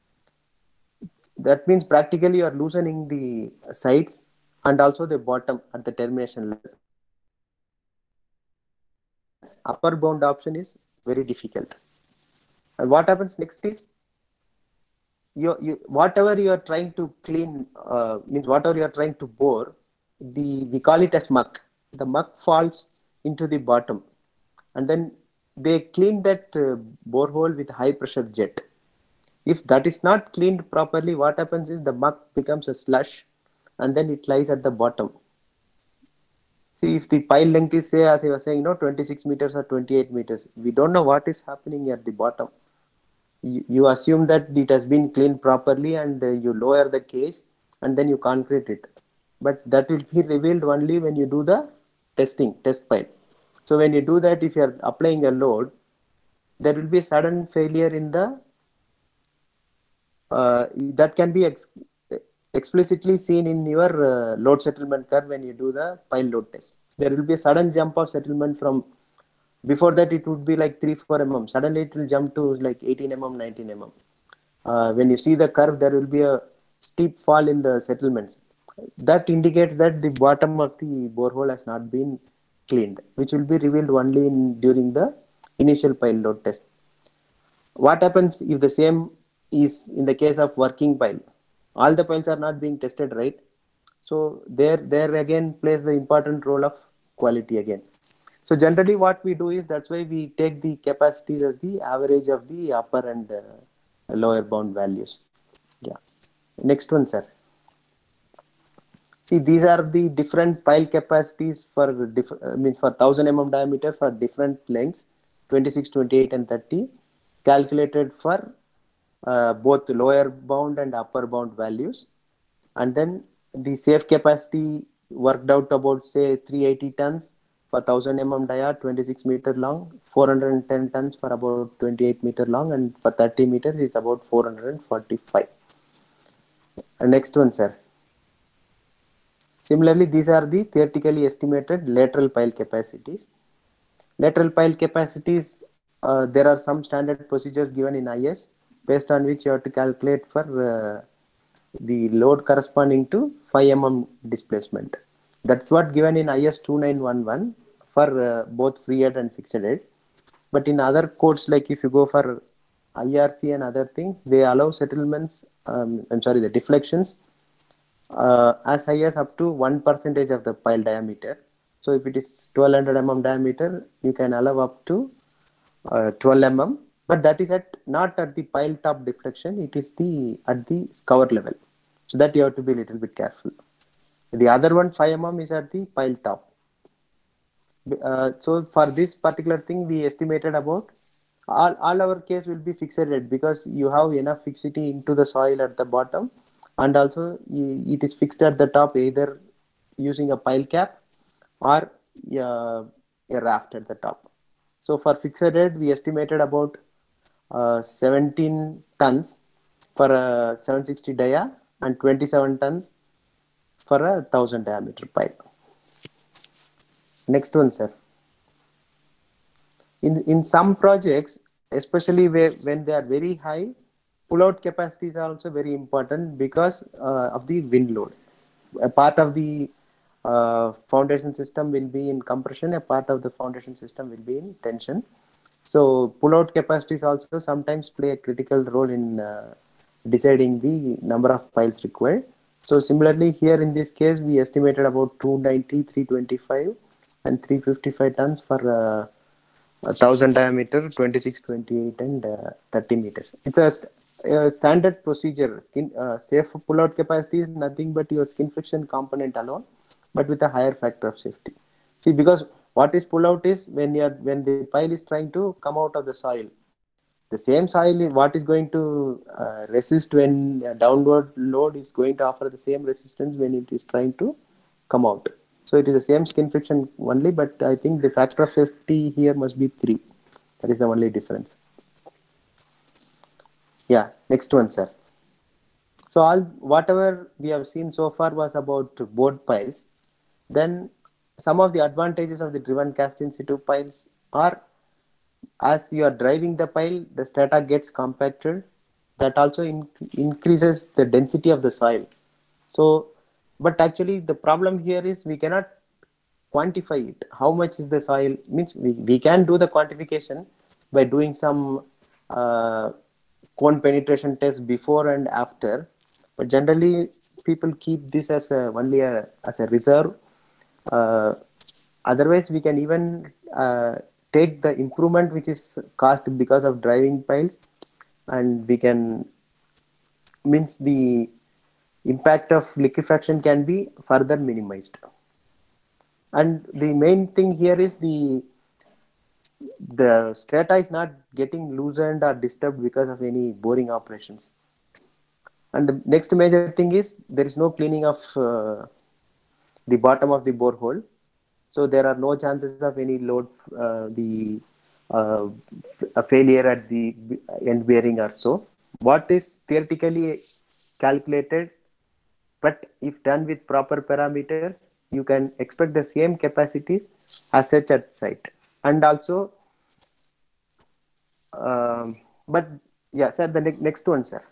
That means practically you are loosening the sides and also the bottom at the termination level. Upper bound option is very difficult. And what happens next is, you, you whatever you are trying to clean, uh, means whatever you are trying to bore, the we call it as muck. The muck falls into the bottom, and then they clean that uh, borehole with high pressure jet. If that is not cleaned properly, what happens is the muck becomes a slush, and then it lies at the bottom. See, if the pile length is, say, as I was saying, you know, twenty-six meters or twenty-eight meters, we don't know what is happening at the bottom. You, you assume that it has been cleaned properly, and uh, you lower the cage, and then you concrete it. But that will be revealed only when you do the testing, test pile. So when you do that, if you are applying a load, there will be a sudden failure in the, uh, that can be ex explicitly seen in your uh, load settlement curve when you do the pile load test. There will be a sudden jump of settlement from, before that it would be like three, four millimeters. Suddenly it will jump to like eighteen millimeters, nineteen millimeters. Uh, when you see the curve, there will be a steep fall in the settlements. That indicates that the bottom of the borehole has not been cleaned, which will be revealed only in, during the initial pile load test. What happens if the same is in the case of working pile? All the piles are not being tested, right? So there, there again plays the important role of quality again. So generally what we do is, that's why we take the capacities as the average of the upper and uh, lower bound values. Yeah. Next one, sir. See, these are the different pile capacities for different, I mean, for one thousand millimeter diameter for different lengths, twenty-six, twenty-eight, and thirty, calculated for uh, both lower bound and upper bound values. And then the safe capacity worked out about, say, three hundred eighty tons for one thousand millimeter dia, twenty-six meter long, four hundred ten tons for about twenty-eight meter long, and for thirty meters it's about four hundred forty-five. And next one, sir. Similarly, these are the theoretically estimated lateral pile capacities. Lateral pile capacities, uh, there are some standard procedures given in I S, based on which you have to calculate for uh, the load corresponding to five millimeter displacement. That's what given in I S two nine one one for uh, both free head and fixed head. But in other codes, like if you go for I R C and other things, they allow settlements, um, I'm sorry, the deflections uh, as high as up to one percentage of the pile diameter. So if it is twelve hundred millimeter diameter, you can allow up to uh, twelve millimeter, but that is at not at the pile top deflection, it is the at the scour level. So that you have to be a little bit careful. The other one, five millimeter, is at the pile top. Uh, so for this particular thing, we estimated about all, all our case will be fixed head, because you have enough fixity into the soil at the bottom, and also it is fixed at the top either using a pile cap or uh, a raft at the top. So for fixed head, we estimated about uh, seventeen tons for a seven sixty dia and twenty-seven tons for a one thousand diameter pipe. Next one, sir. In, in some projects, especially where, when they are very high, pull-out capacities are also very important because uh, of the wind load. A part of the uh, foundation system will be in compression, a part of the foundation system will be in tension. So pull-out capacities also sometimes play a critical role in uh, deciding the number of piles required. So similarly, here in this case, we estimated about two ninety, three twenty-five and three fifty-five tons for uh, one thousand diameter, twenty-six, twenty-eight, and uh, thirty meters. It's a, st a standard procedure. Skin, uh, safe pull-out capacity is nothing but your skin friction component alone, but with a higher factor of safety. See, because what is pull-out is when you are, when the pile is trying to come out of the soil. The same soil is what is going to uh, resist when a downward load is going to offer the same resistance when it is trying to come out. So it is the same skin friction only, but I think the factor of safety here must be three. That is the only difference. Yeah, next one, sir. So all whatever we have seen so far was about board piles. Then some of the advantages of the driven cast in situ piles are, as you are driving the pile, the strata gets compacted. That also in, increases the density of the soil. So, but actually the problem here is we cannot quantify it. How much is the soil? Means we, we can do the quantification by doing some uh, cone penetration test before and after. But generally, people keep this as a, only a, as a reserve. Uh, otherwise, we can even uh, take the improvement which is caused because of driving piles, and we can, means the impact of liquefaction can be further minimized. And the main thing here is the the strata is not getting loosened or disturbed because of any boring operations. And the next major thing is there is no cleaning of uh, the bottom of the borehole. So there are no chances of any load, uh, the uh, a failure at the end bearing or so. What is theoretically calculated, but if done with proper parameters, you can expect the same capacities as such at site. And also, um, but yeah, sir, the ne- next one, sir.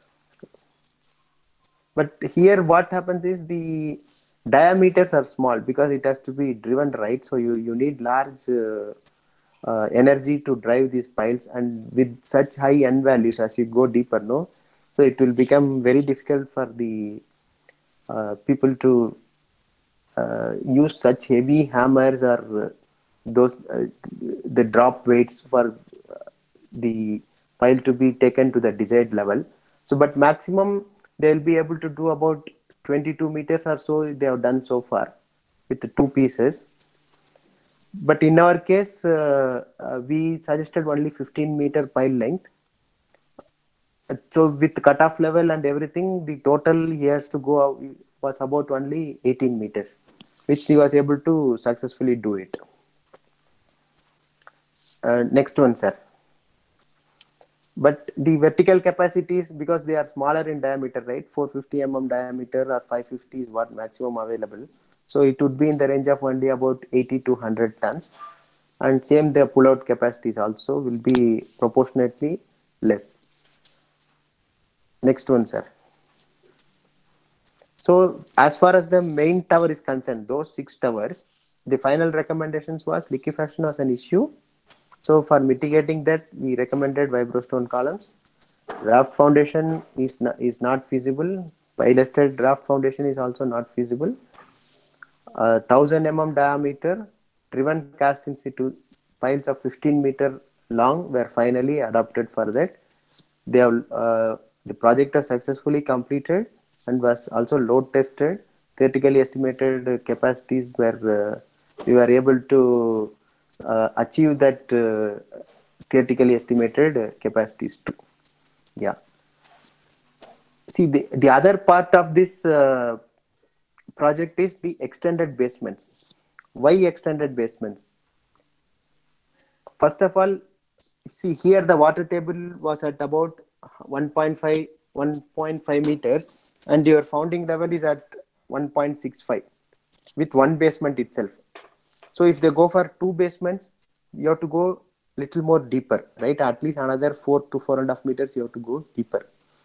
But here what happens is the diameters are small because it has to be driven right. So you, you need large uh, uh, energy to drive these piles, and with such high N values as you go deeper, no? So it will become very difficult for the uh, people to uh, use such heavy hammers or uh, those uh, the drop weights for uh, the pile to be taken to the desired level. So, but maximum they will be able to do about twenty-two meters or so they have done so far with the two pieces. But in our case, uh, uh, we suggested only fifteen meter pile length. So with cutoff level and everything, the total he has to go out was about only eighteen meters, which he was able to successfully do it. Uh, next one, sir. But the vertical capacities, because they are smaller in diameter, right? four hundred fifty millimeter diameter or five hundred fifty is what maximum available. So it would be in the range of only about eighty to one hundred tons. And same, the pull-out capacities also will be proportionately less. Next one, sir. So as far as the main tower is concerned, those six towers, the final recommendations was liquefaction was an issue. So for mitigating that, we recommended vibrostone columns. Raft foundation is not, is not feasible. Pilasted raft foundation is also not feasible. Uh, one thousand millimeter diameter driven cast in situ piles of fifteen meter long were finally adopted for that. They have, uh, the project was successfully completed and was also load tested. Theoretically estimated capacities were, uh, we were able to uh, achieve that uh, theoretically estimated uh, capacities too. Yeah. See, the, the other part of this uh, project is the extended basements. Why extended basements? First of all, see here the water table was at about one point five meters and your founding level is at one point six five with one basement itself. So if they go for two basements, you have to go little more deeper, right? At least another four to four and a half meters you have to go deeper.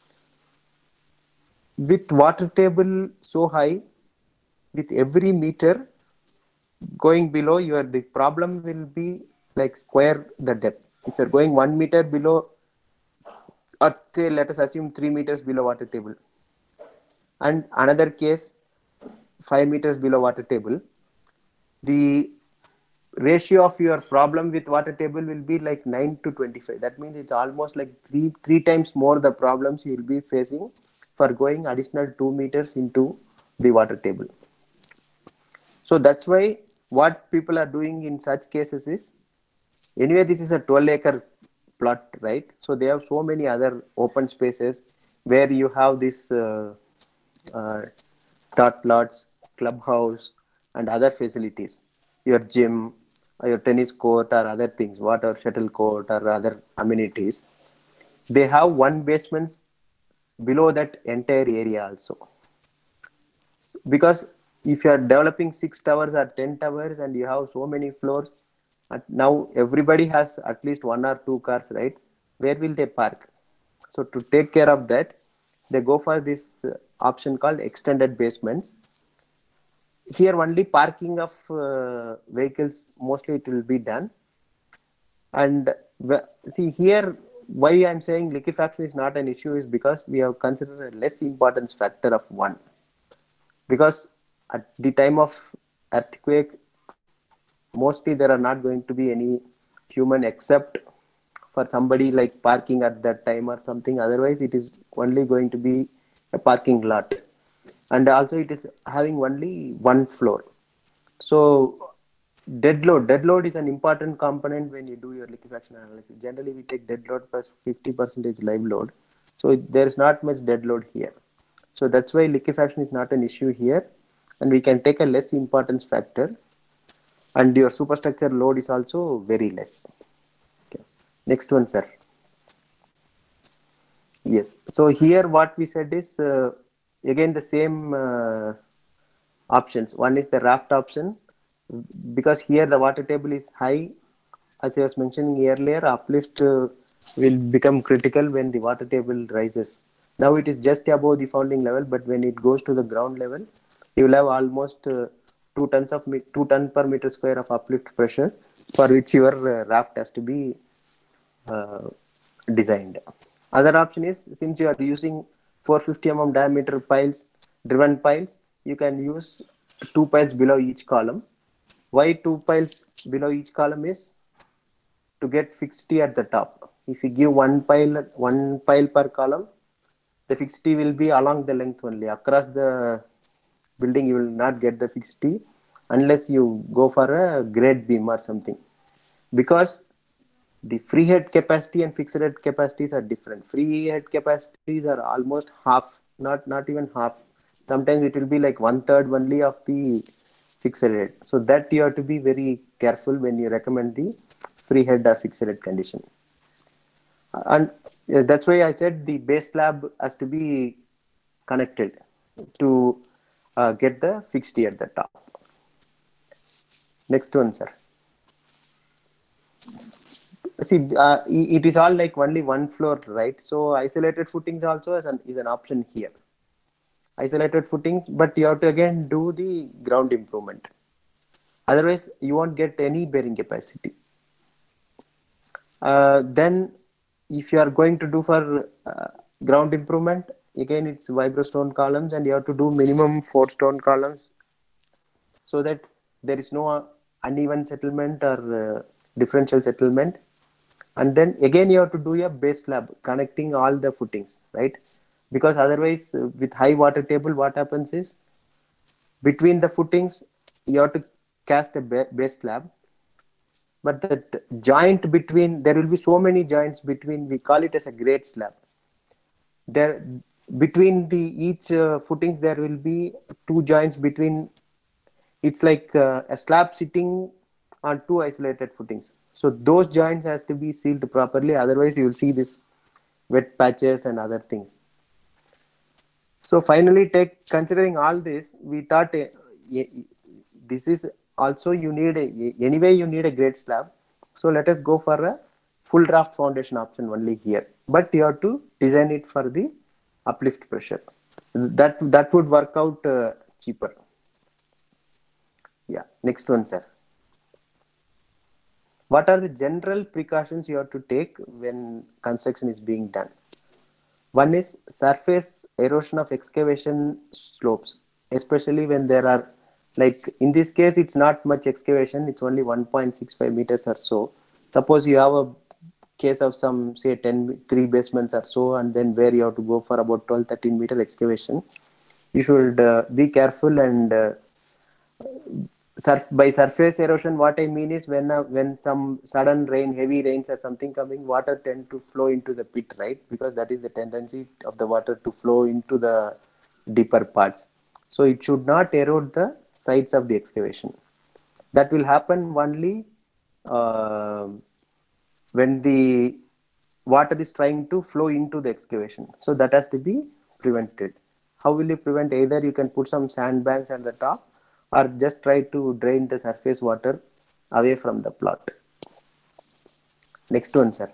With water table so high, with every meter going below, your the problem will be like square the depth. If you're going one meter below, or say let us assume three meters below water table, and another case five meters below water table, the ratio of your problem with water table will be like nine to twenty-five. That means it's almost like three three times more the problems you will be facing for going additional two meters into the water table. So that's why what people are doing in such cases is, anyway, this is a twelve acre plot, right? So they have so many other open spaces where you have this uh, uh, thought plots, clubhouse, and other facilities, your gym, your tennis court or other things, water shuttle court or other amenities, they have one basement below that entire area also. So, because if you are developing six towers or ten towers and you have so many floors, now everybody has at least one or two cars, right? Where will they park? So to take care of that, they go for this option called extended basements. Here only parking of uh, vehicles, mostly it will be done. And see here, why I'm saying liquefaction is not an issue is because we have considered a less importance factor of one. Because at the time of earthquake, mostly there are not going to be any human except for somebody like parking at that time or something. Otherwise, it is only going to be a parking lot. And also it is having only one floor. So dead load, dead load is an important component when you do your liquefaction analysis. Generally, we take dead load plus fifty percent live load. So there is not much dead load here. So that's why liquefaction is not an issue here. And we can take a less importance factor. And your superstructure load is also very less. Okay. Next one, sir. Yes. So here what we said is, uh, again, the same uh, options. One is the raft option. Because here the water table is high. As I was mentioning earlier, uplift uh, will become critical when the water table rises. Now it is just above the founding level, but when it goes to the ground level, you will have almost uh, two tons of two ton per meter square of uplift pressure, for which your uh, raft has to be uh, designed. Other option is, since you are using four hundred fifty millimeter diameter piles, driven piles, you can use two piles below each column. Why two piles below each column is to get fixity at the top. If you give one pile, one pile per column, the fixity will be along the length only. Across the building, you will not get the fixity unless you go for a grade beam or something. Because the free head capacity and fixed head capacities are different. Free head capacities are almost half, not, not even half. Sometimes it will be like one third only of the fixed head. So that you have to be very careful when you recommend the free head or fixed head condition. And that's why I said the base slab has to be connected to uh, get the fixity at the top. Next one, sir. See, uh, it is all like only one floor, right? So isolated footings also is an, is an option here. Isolated footings, but you have to again do the ground improvement. Otherwise, you won't get any bearing capacity. Uh, then, if you are going to do for uh, ground improvement, again it's vibrostone columns, and you have to do minimum four stone columns, so that there is no uneven settlement or uh, differential settlement. And then again you have to do a base slab connecting all the footings, right? Because otherwise, uh, with high water table, what happens is, between the footings you have to cast a base slab. But that joint between, there will be so many joints between, we call it as a grade slab. There, between the each uh, footings, there will be two joints between, it's like uh, a slab sitting on two isolated footings. So those joints has to be sealed properly. Otherwise, you will see this wet patches and other things. So finally, take considering all this, we thought uh, this is also you need a, anyway you need a grade slab. So let us go for a full raft foundation option only here. But you have to design it for the uplift pressure. That that would work out uh, cheaper. Yeah. Next one, sir. What are the general precautions you have to take when construction is being done? One is surface erosion of excavation slopes, especially when there are, like in this case, it's not much excavation. It's only one point six five meters or so. Suppose you have a case of some, say, ten, three basements or so, and then where you have to go for about twelve, thirteen meter excavation. You should uh, be careful and uh, surf by surface erosion, what I mean is when uh, when some sudden rain, heavy rains or something coming, water tend to flow into the pit, right? Because that is the tendency of the water to flow into the deeper parts. So it should not erode the sites of the excavation. That will happen only uh, when the water is trying to flow into the excavation. So that has to be prevented. How will you prevent? Either you can put some sandbags at the top or just try to drain the surface water away from the plot. Next one, sir.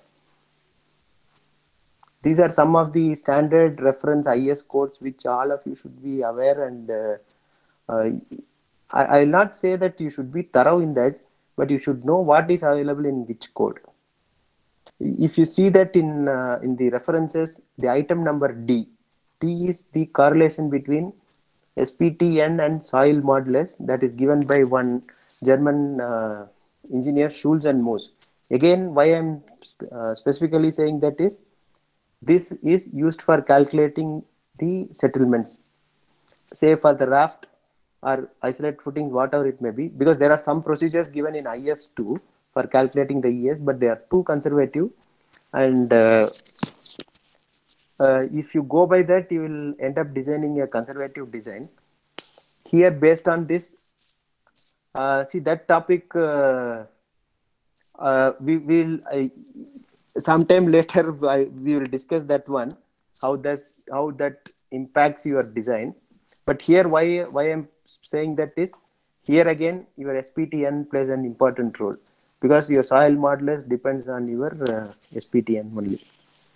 These are some of the standard reference I S codes which all of you should be aware, and uh, uh, I, I will not say that you should be thorough in that, but you should know what is available in which code. If you see that in uh, in the references, the item number D, D is the correlation between S P T N and soil modulus that is given by one German uh, engineer, Schulz and Moos. Again, why I am uh, specifically saying that is, this is used for calculating the settlements, say for the raft or isolate footing, whatever it may be, because there are some procedures given in I S two for calculating the E S, but they are too conservative, and uh, uh, if you go by that, you will end up designing a conservative design. Here, based on this, uh, see that topic, uh, uh, we will uh, sometime later I, we will discuss that one, how does how that impacts your design. But here, why why I'm saying that is, here again your S P T N plays an important role, because your soil modulus depends on your uh, S P T N only.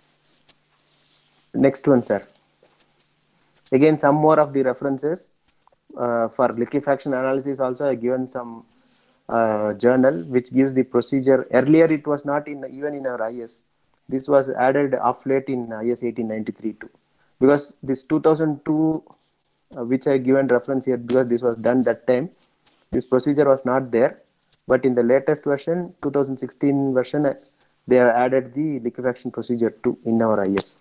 Next one, sir. Again, some more of the references uh, for liquefaction analysis. Also, I given some uh, journal which gives the procedure. Earlier, it was not in even in our I S. This was added of late in I S eighteen ninety-three too, because this two thousand two, uh, which I given reference here, because this was done that time, this procedure was not there. But in the latest version, two thousand sixteen version, uh, they have added the liquefaction procedure too in our I S.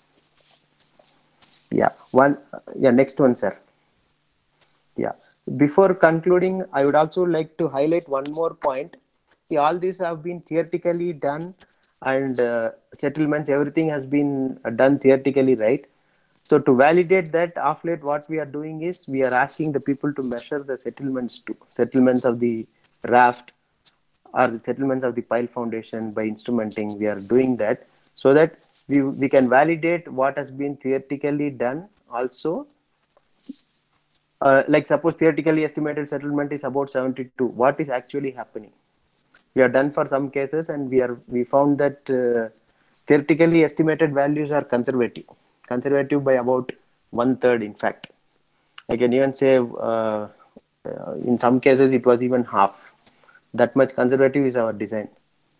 Yeah, one. Yeah, next one, sir. Yeah. Before concluding, I would also like to highlight one more point. See, all these have been theoretically done, and uh, settlements, everything has been done theoretically, right? So to validate that, of late, what we are doing is we are asking the people to measure the settlements too, settlements of the raft or the settlements of the pile foundation by instrumenting. We are doing that so that we, we can validate what has been theoretically done also. Uh, like suppose theoretically estimated settlement is about seventy-two. What is actually happening? We are done for some cases, and we are we found that uh, theoretically estimated values are conservative, conservative by about one third. In fact, I can even say uh, uh, in some cases it was even half. That much conservative is our design.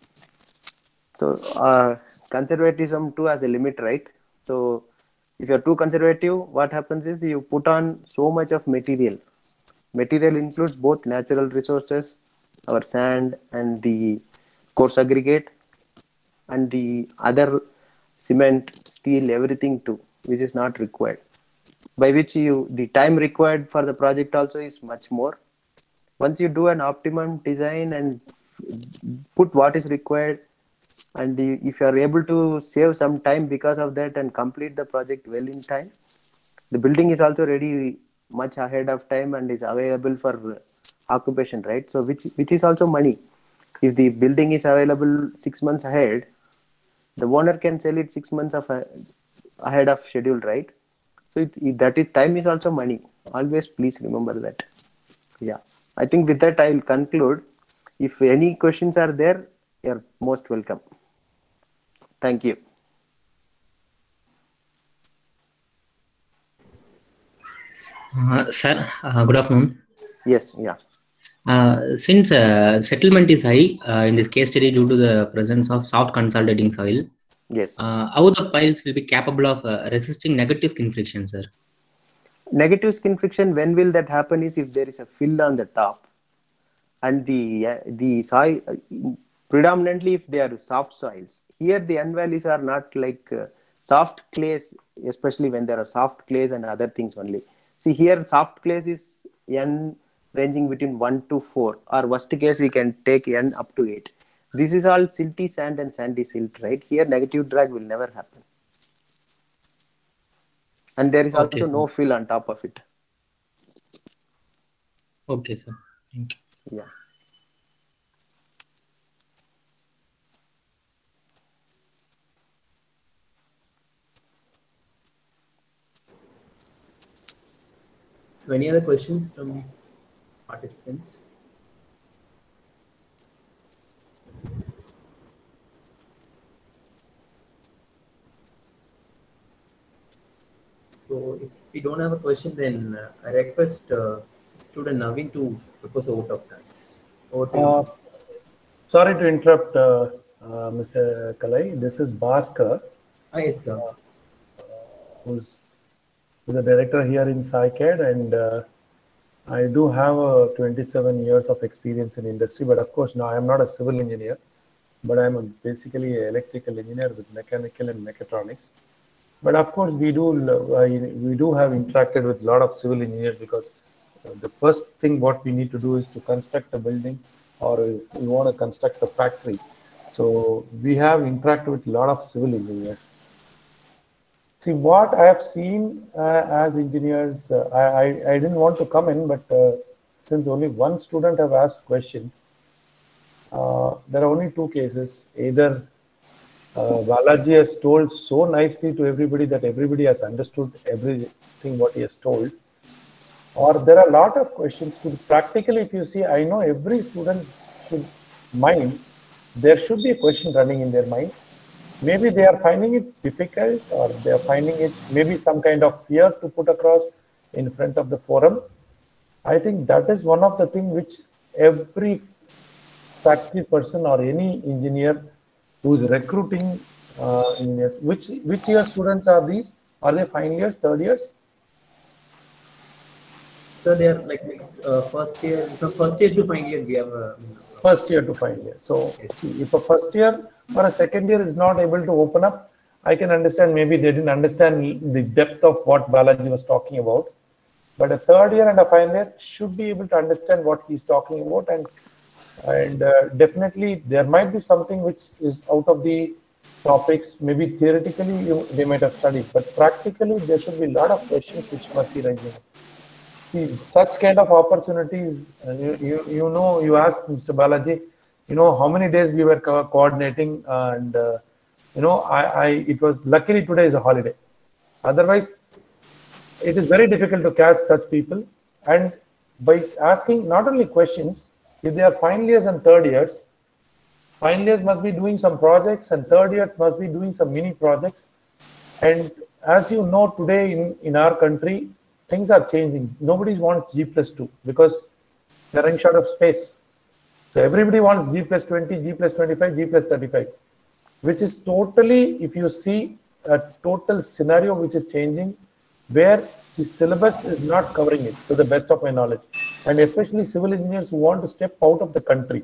So uh, conservatism too has a limit, right? So if you're too conservative, what happens is you put on so much of material. Material includes both natural resources, our sand and the coarse aggregate, and the other cement, steel, everything too, which is not required. By which you the time required for the project also is much more. Once you do an optimum design and put what is required, and if you are able to save some time because of that and complete the project well in time, the building is also ready much ahead of time and is available for occupation, right? So which which is also money. If the building is available six months ahead, the owner can sell it six months of a, ahead of schedule, right? So it, it, that is time is also money. Always please remember that. Yeah, I think with that I will conclude. If any questions are there, you are most welcome. Thank you. Uh, sir, uh, good afternoon. Yes, yeah. Uh, since uh, settlement is high uh, in this case study due to the presence of soft consolidating soil, yes, uh, how the piles will be capable of uh, resisting negative skin friction, sir? Negative skin friction, when will that happen is if there is a fill on the top, and the uh, the soil uh, predominantly if they are soft soils. Here the N values are not like uh, soft clays, especially when there are soft clays and other things only. See here soft clays is N ranging between one to four, or worst case we can take N up to eight. This is all silty sand and sandy silt, right? Here negative drag will never happen. And there is Okay. also no fill on top of it. Okay, sir. Thank you. Yeah. So any other questions from participants? So if we don't have a question, then uh, I request uh, student Naveen to propose a vote of thanks. Over to you. Uh, sorry to interrupt, uh, uh, Mister Kalai. This is Bhaskar, Ah, yes, sir. who's, who's the director here in SciCAD, and uh, I do have uh, twenty-seven years of experience in industry. But of course, now I am not a civil engineer, but I'm a, basically an electrical engineer with mechanical and mechatronics. But of course, we do uh, we do have interacted with a lot of civil engineers, because uh, the first thing what we need to do is to construct a building, or we want to construct a factory. So we have interacted with a lot of civil engineers. See, what I have seen uh, as engineers, uh, I, I, I didn't want to come in, but uh, since only one student have asked questions, uh, there are only two cases. Either uh, Balaji has told so nicely to everybody that everybody has understood everything what he has told, or there are a lot of questions. To practically, if you see, I know every student should mind, there should be a question running in their mind. Maybe they are finding it difficult, or they are finding it maybe some kind of fear to put across in front of the forum. I think that is one of the things which every factory person or any engineer who is recruiting uh, engineers, which which year students are these? Are they final years, third years? So they are like mixed uh, first year, from first year to final year we have a First year to final year. So see, if a first year or a second year is not able to open up, I can understand maybe they didn't understand the depth of what Balaji was talking about. But a third year and a final year should be able to understand what he's talking about, and and uh, definitely there might be something which is out of the topics. Maybe theoretically you, they might have studied, but practically there should be a lot of questions which must be rising. See, such kind of opportunities, uh, you, you, you know, you asked Mister Balaji, you know, how many days we were co coordinating, and, uh, you know, I, I, it was, luckily today is a holiday. Otherwise, it is very difficult to catch such people. And by asking not only questions, if they are final years and third years, final years must be doing some projects, and third years must be doing some mini projects. And as you know, today in, in our country, things are changing. Nobody wants G plus two because they're running short of space. So everybody wants G plus twenty, G plus twenty-five, G plus thirty-five, which is totally, if you see, a total scenario which is changing, where the syllabus is not covering it to the best of my knowledge. And especially civil engineers who want to step out of the country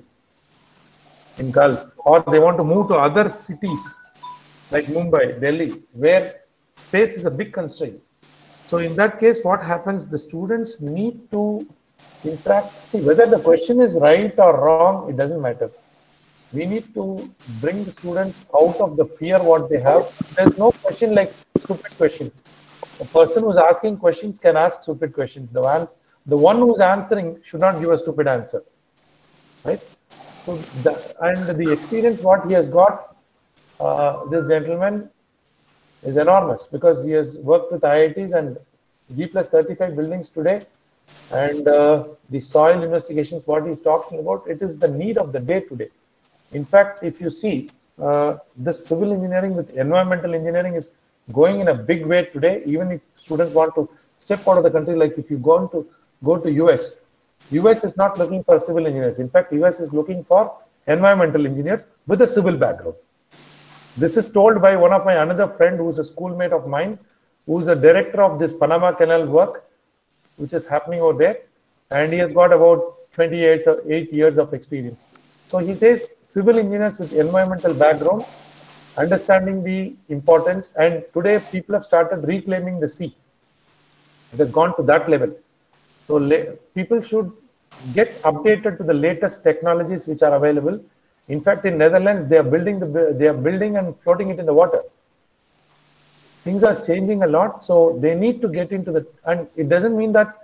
in Gulf, or they want to move to other cities like Mumbai, Delhi, where space is a big constraint. So in that case, what happens, the students need to interact. See, whether the question is right or wrong, it doesn't matter. We need to bring the students out of the fear what they have. There's no question like stupid question. A person who's asking questions can ask stupid questions. The one, the one who's answering should not give a stupid answer, right? So the, and the experience what he has got, uh, this gentleman, is enormous, because he has worked with I I Ts and G plus thirty-five buildings today, and uh, the soil investigations what he's talking about, it is the need of the day today. In fact, if you see, uh, the civil engineering with environmental engineering is going in a big way today. Even if students want to step out of the country, like if you go on to go to U S, U S is not looking for civil engineers. In fact, U S is looking for environmental engineers with a civil background. This is told by one of my another friend who is a schoolmate of mine, who is a director of this Panama Canal work, which is happening over there, and he has got about twenty-eight or eight years of experience. So he says civil engineers with environmental background, understanding the importance, and today people have started reclaiming the sea. It has gone to that level. So people should get updated to the latest technologies which are available. In fact, in Netherlands, they are building the they are building and floating it in the water. Things are changing a lot, so they need to get into the. And it doesn't mean that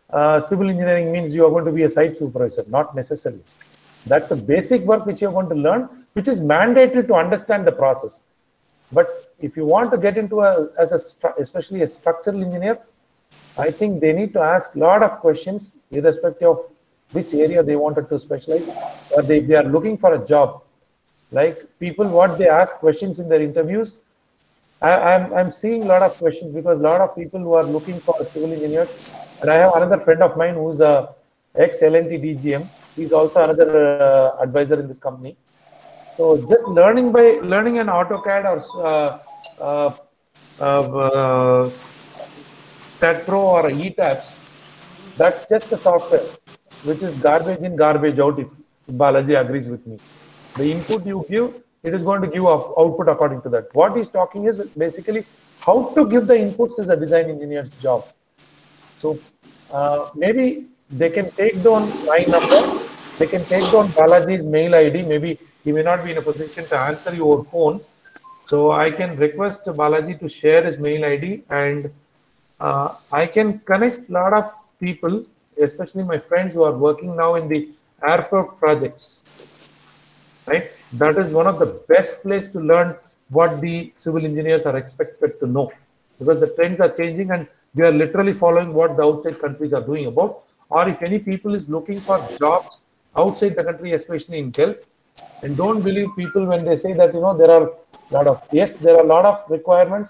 uh, civil engineering means you are going to be a site supervisor. Not necessarily. That's the basic work which you're going to learn, which is mandatory to understand the process. But if you want to get into a, as a, especially a structural engineer, I think they need to ask a lot of questions, irrespective of which area they wanted to specialize, or they, they are looking for a job. Like people, what they ask questions in their interviews, I, I'm, I'm seeing a lot of questions because a lot of people who are looking for civil engineers, and I have another friend of mine who's a ex-L and T D G M. He's also another uh, advisor in this company. So just learning by learning an AutoCAD or uh, uh, uh, StatPro or E TAPS, that's just a software, which is garbage in, garbage out, if Balaji agrees with me. The input you give, it is going to give output according to that. What he's talking is basically how to give the inputs is a design engineer's job. So uh, maybe they can take down my number, they can take down Balaji's mail I D. Maybe he may not be in a position to answer your phone. So I can request Balaji to share his mail I D, and uh, I can connect a lot of people, especially my friends who are working now in the airport projects. Right? That is one of the best places to learn what the civil engineers are expected to know, because the trends are changing and we are literally following what the outside countries are doing about. Or if any people is looking for jobs outside the country, especially in Gulf, and don't believe people when they say that, you know, there are a lot of, yes, there are a lot of requirements.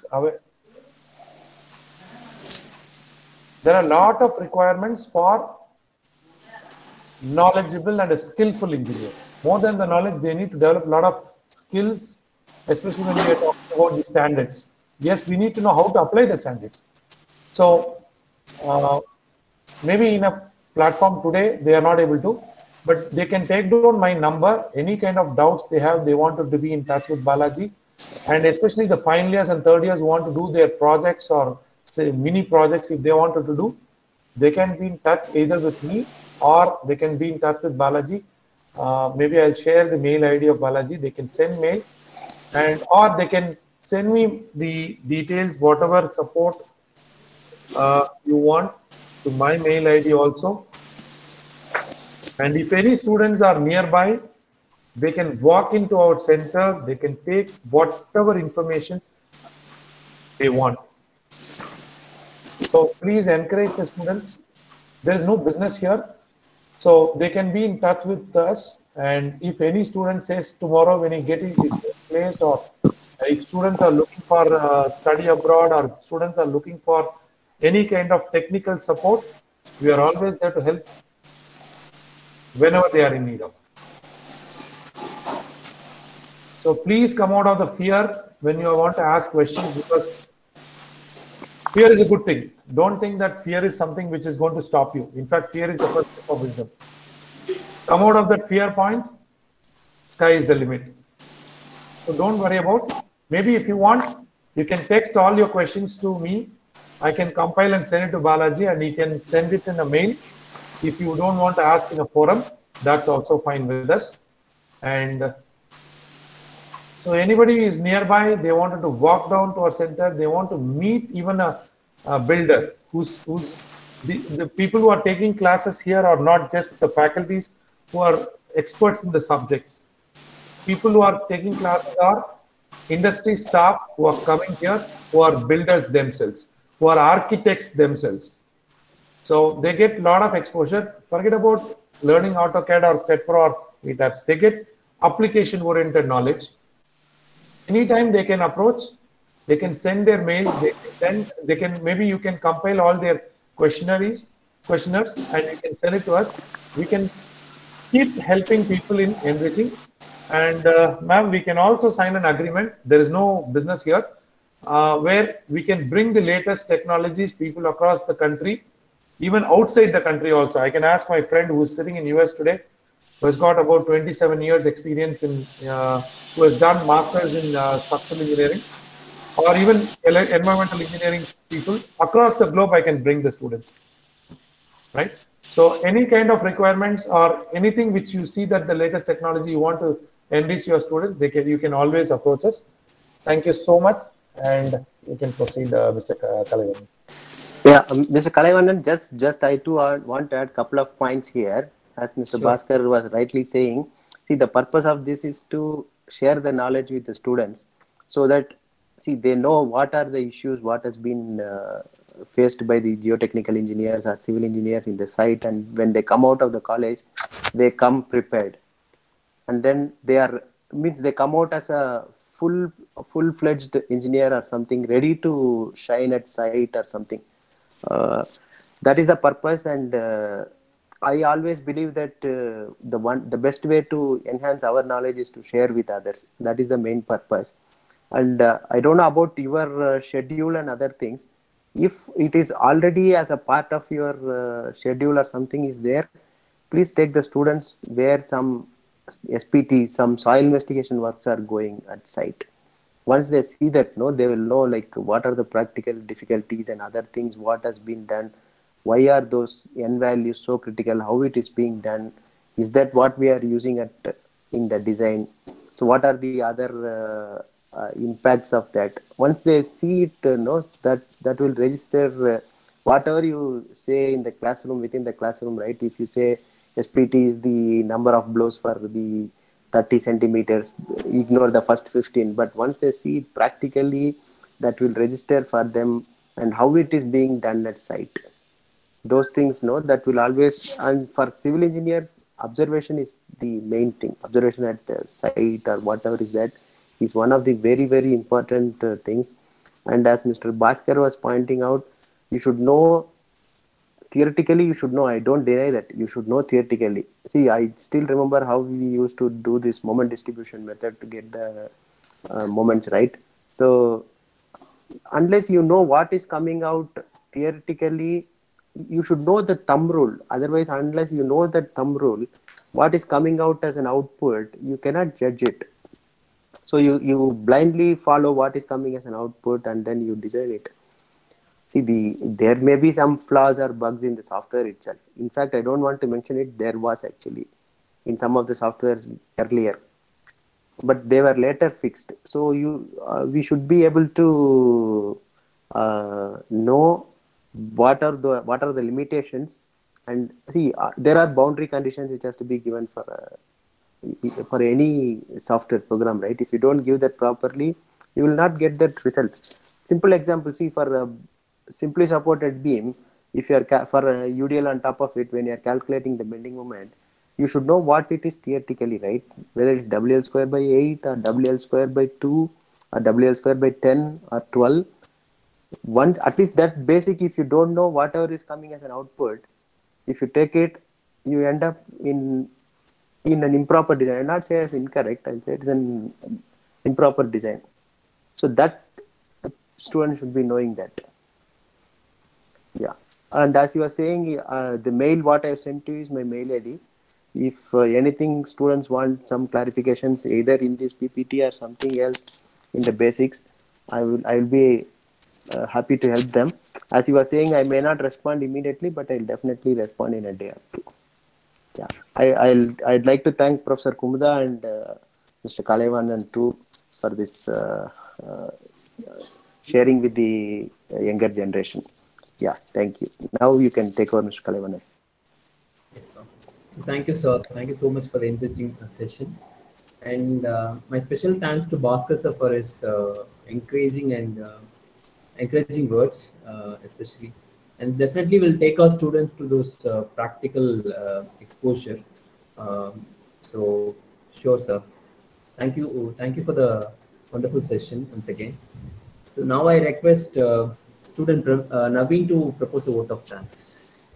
There are a lot of requirements for knowledgeable and a skillful engineer. More than the knowledge, they need to develop a lot of skills, especially when we are talking about the standards. Yes, we need to know how to apply the standards. So uh, maybe in a platform today, they are not able to, but they can take down my number, any kind of doubts they have, they wanted to be in touch with Balaji. And especially the final years and third years who want to do their projects or say mini projects, if they wanted to do, they can be in touch either with me or they can be in touch with Balaji. Uh, maybe I'll share the mail I D of Balaji. They can send mail, and or they can send me the details, whatever support uh, you want, to my mail I D also. And if any students are nearby, they can walk into our center. They can take whatever information they want. So please encourage the students. There is no business here. So they can be in touch with us, and if any student says tomorrow when he gets his placed, or if students are looking for uh, study abroad, or students are looking for any kind of technical support, we are always there to help whenever they are in need of. So please come out of the fear when you want to ask questions, because fear is a good thing. Don't think that fear is something which is going to stop you. In fact, fear is the first step of wisdom. Come out of that fear point, sky is the limit. So don't worry about. Maybe if you want, you can text all your questions to me. I can compile and send it to Balaji, and he can send it in a mail. If you don't want to ask in a forum, that's also fine with us. And so anybody is nearby, they wanted to walk down to our center, they want to meet even a, a builder who's, who's the, the people who are taking classes here are not just the faculties who are experts in the subjects. People who are taking classes are industry staff who are coming here, who are builders themselves, who are architects themselves. So they get a lot of exposure. Forget about learning AutoCAD or StatPro or E TAPS. They get application-oriented knowledge. Anytime they can approach, they can send their mails, they can send, they can, maybe you can compile all their questionnaires, questionnaires, and you can send it to us. We can keep helping people in enriching. And uh, ma'am, we can also sign an agreement. There is no business here, uh, where we can bring the latest technologies, people across the country, even outside the country also. I can ask my friend who is sitting in U S today, who has got about twenty-seven years experience in, uh, who has done masters in uh, structural engineering, or even environmental engineering people across the globe. I can bring the students, right? So any kind of requirements or anything which you see that the latest technology you want to enrich your students, they can, you can always approach us. Thank you so much, and you can proceed, uh, Mister Kalavan. Yeah, um, Mister Kalaivanan, just just I too uh, want to add a couple of points here. As Mister Sure. Bhaskar was rightly saying, see, the purpose of this is to share the knowledge with the students so that, see, they know what are the issues, what has been uh, faced by the geotechnical engineers or civil engineers in the site, and when they come out of the college, they come prepared. And then they are, means they come out as a full full-fledged engineer or something, ready to shine at site or something. Uh, that is the purpose, and uh, I always believe that uh, the one the best way to enhance our knowledge is to share with others. That is the main purpose. And uh, I don't know about your uh, schedule and other things. If it is already as a part of your uh, schedule or something is there, please take the students where some S P T, some soil investigation works are going at site. Once they see that, no, they will know like what are the practical difficulties and other things, what has been done, why are those n values so critical, how it is being done, is that what we are using at in the design, so what are the other uh, uh, impacts of that. Once they see it, uh, no, that that will register uh, whatever you say in the classroom, within the classroom, right? If you say S P T is the number of blows for the thirty centimeters, ignore the first fifteen, but once they see it practically, that will register for them, and how it is being done at site, those things, no, that will always. And for civil engineers, observation is the main thing. Observation at the site or whatever is that is one of the very very important uh, things. And as Mister Bhaskar was pointing out, you should know theoretically, you should know. I don't deny that. You should know theoretically. See, I still remember how we used to do this moment distribution method to get the uh, moments right. So, unless you know what is coming out theoretically, you should know the thumb rule. Otherwise, unless you know that thumb rule, what is coming out as an output, you cannot judge it. So, you, you blindly follow what is coming as an output and then you design it. See, the there may be some flaws or bugs in the software itself. In fact, I don't want to mention it. There was actually in some of the softwares earlier, but they were later fixed. So you, uh, we should be able to uh, know what are the what are the limitations, and see uh, there are boundary conditions which has to be given for uh, for any software program, right? If you don't give that properly, you will not get that result. Simple example, see, for uh, simply supported beam, if you are for a U D L on top of it, when you are calculating the bending moment, you should know what it is theoretically, right? Whether it's W L square by eight or W L square by two or W L square by ten or twelve. Once, at least that basic, if you don't know whatever is coming as an output, if you take it, you end up in in an improper design. I'll not say it's incorrect, I'll say it's an improper design. So that student should be knowing that. Yeah. And as you were saying, uh, the mail what I have sent to you is my mail I D. If uh, anything students want some clarifications either in this P P T or something else in the basics, I will I will be uh, happy to help them. As you were saying, I may not respond immediately, but I'll definitely respond in a day or two. Yeah, I, I'll I'd like to thank Professor Kumuda and uh, Mister Kalaivanan too for this uh, uh, sharing with the younger generation. Yeah, thank you. Now you can take over, Mister Kalaivanan. Yes, sir. So thank you, sir. Thank you so much for the enriching session. And uh, my special thanks to Bhaskar sir for his uh, encouraging and uh, encouraging words, uh, especially. And definitely will take our students to those uh, practical uh, exposure. Um, so sure, sir. Thank you. Thank you for the wonderful session once again. So now I request uh, student uh, Naveen to propose a vote of thanks.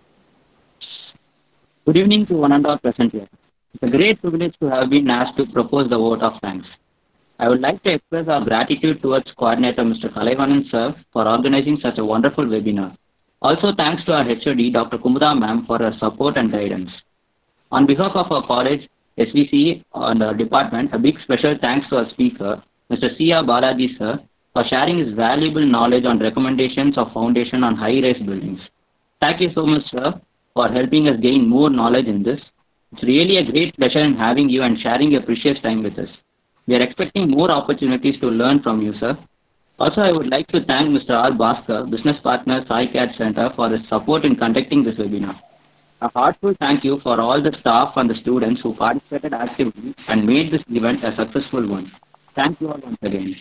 Good evening to one and all present here. It's a great privilege to have been asked to propose the vote of thanks. I would like to express our gratitude towards coordinator Mister Kalaivanan sir for organizing such a wonderful webinar. Also thanks to our H O D Doctor Kumuda ma'am for her support and guidance. On behalf of our college, S V C and our department, a big special thanks to our speaker, Mister C R Balaji sir, for sharing his valuable knowledge on recommendations of foundation on high-rise buildings. Thank you so much, sir, for helping us gain more knowledge in this. It's really a great pleasure in having you and sharing your precious time with us. We are expecting more opportunities to learn from you, sir. Also, I would like to thank Mister R. Bhaskar, Business Partner, SciCAD Center, for his support in conducting this webinar. A heartfelt thank you for all the staff and the students who participated actively and made this event a successful one. Thank you all once again.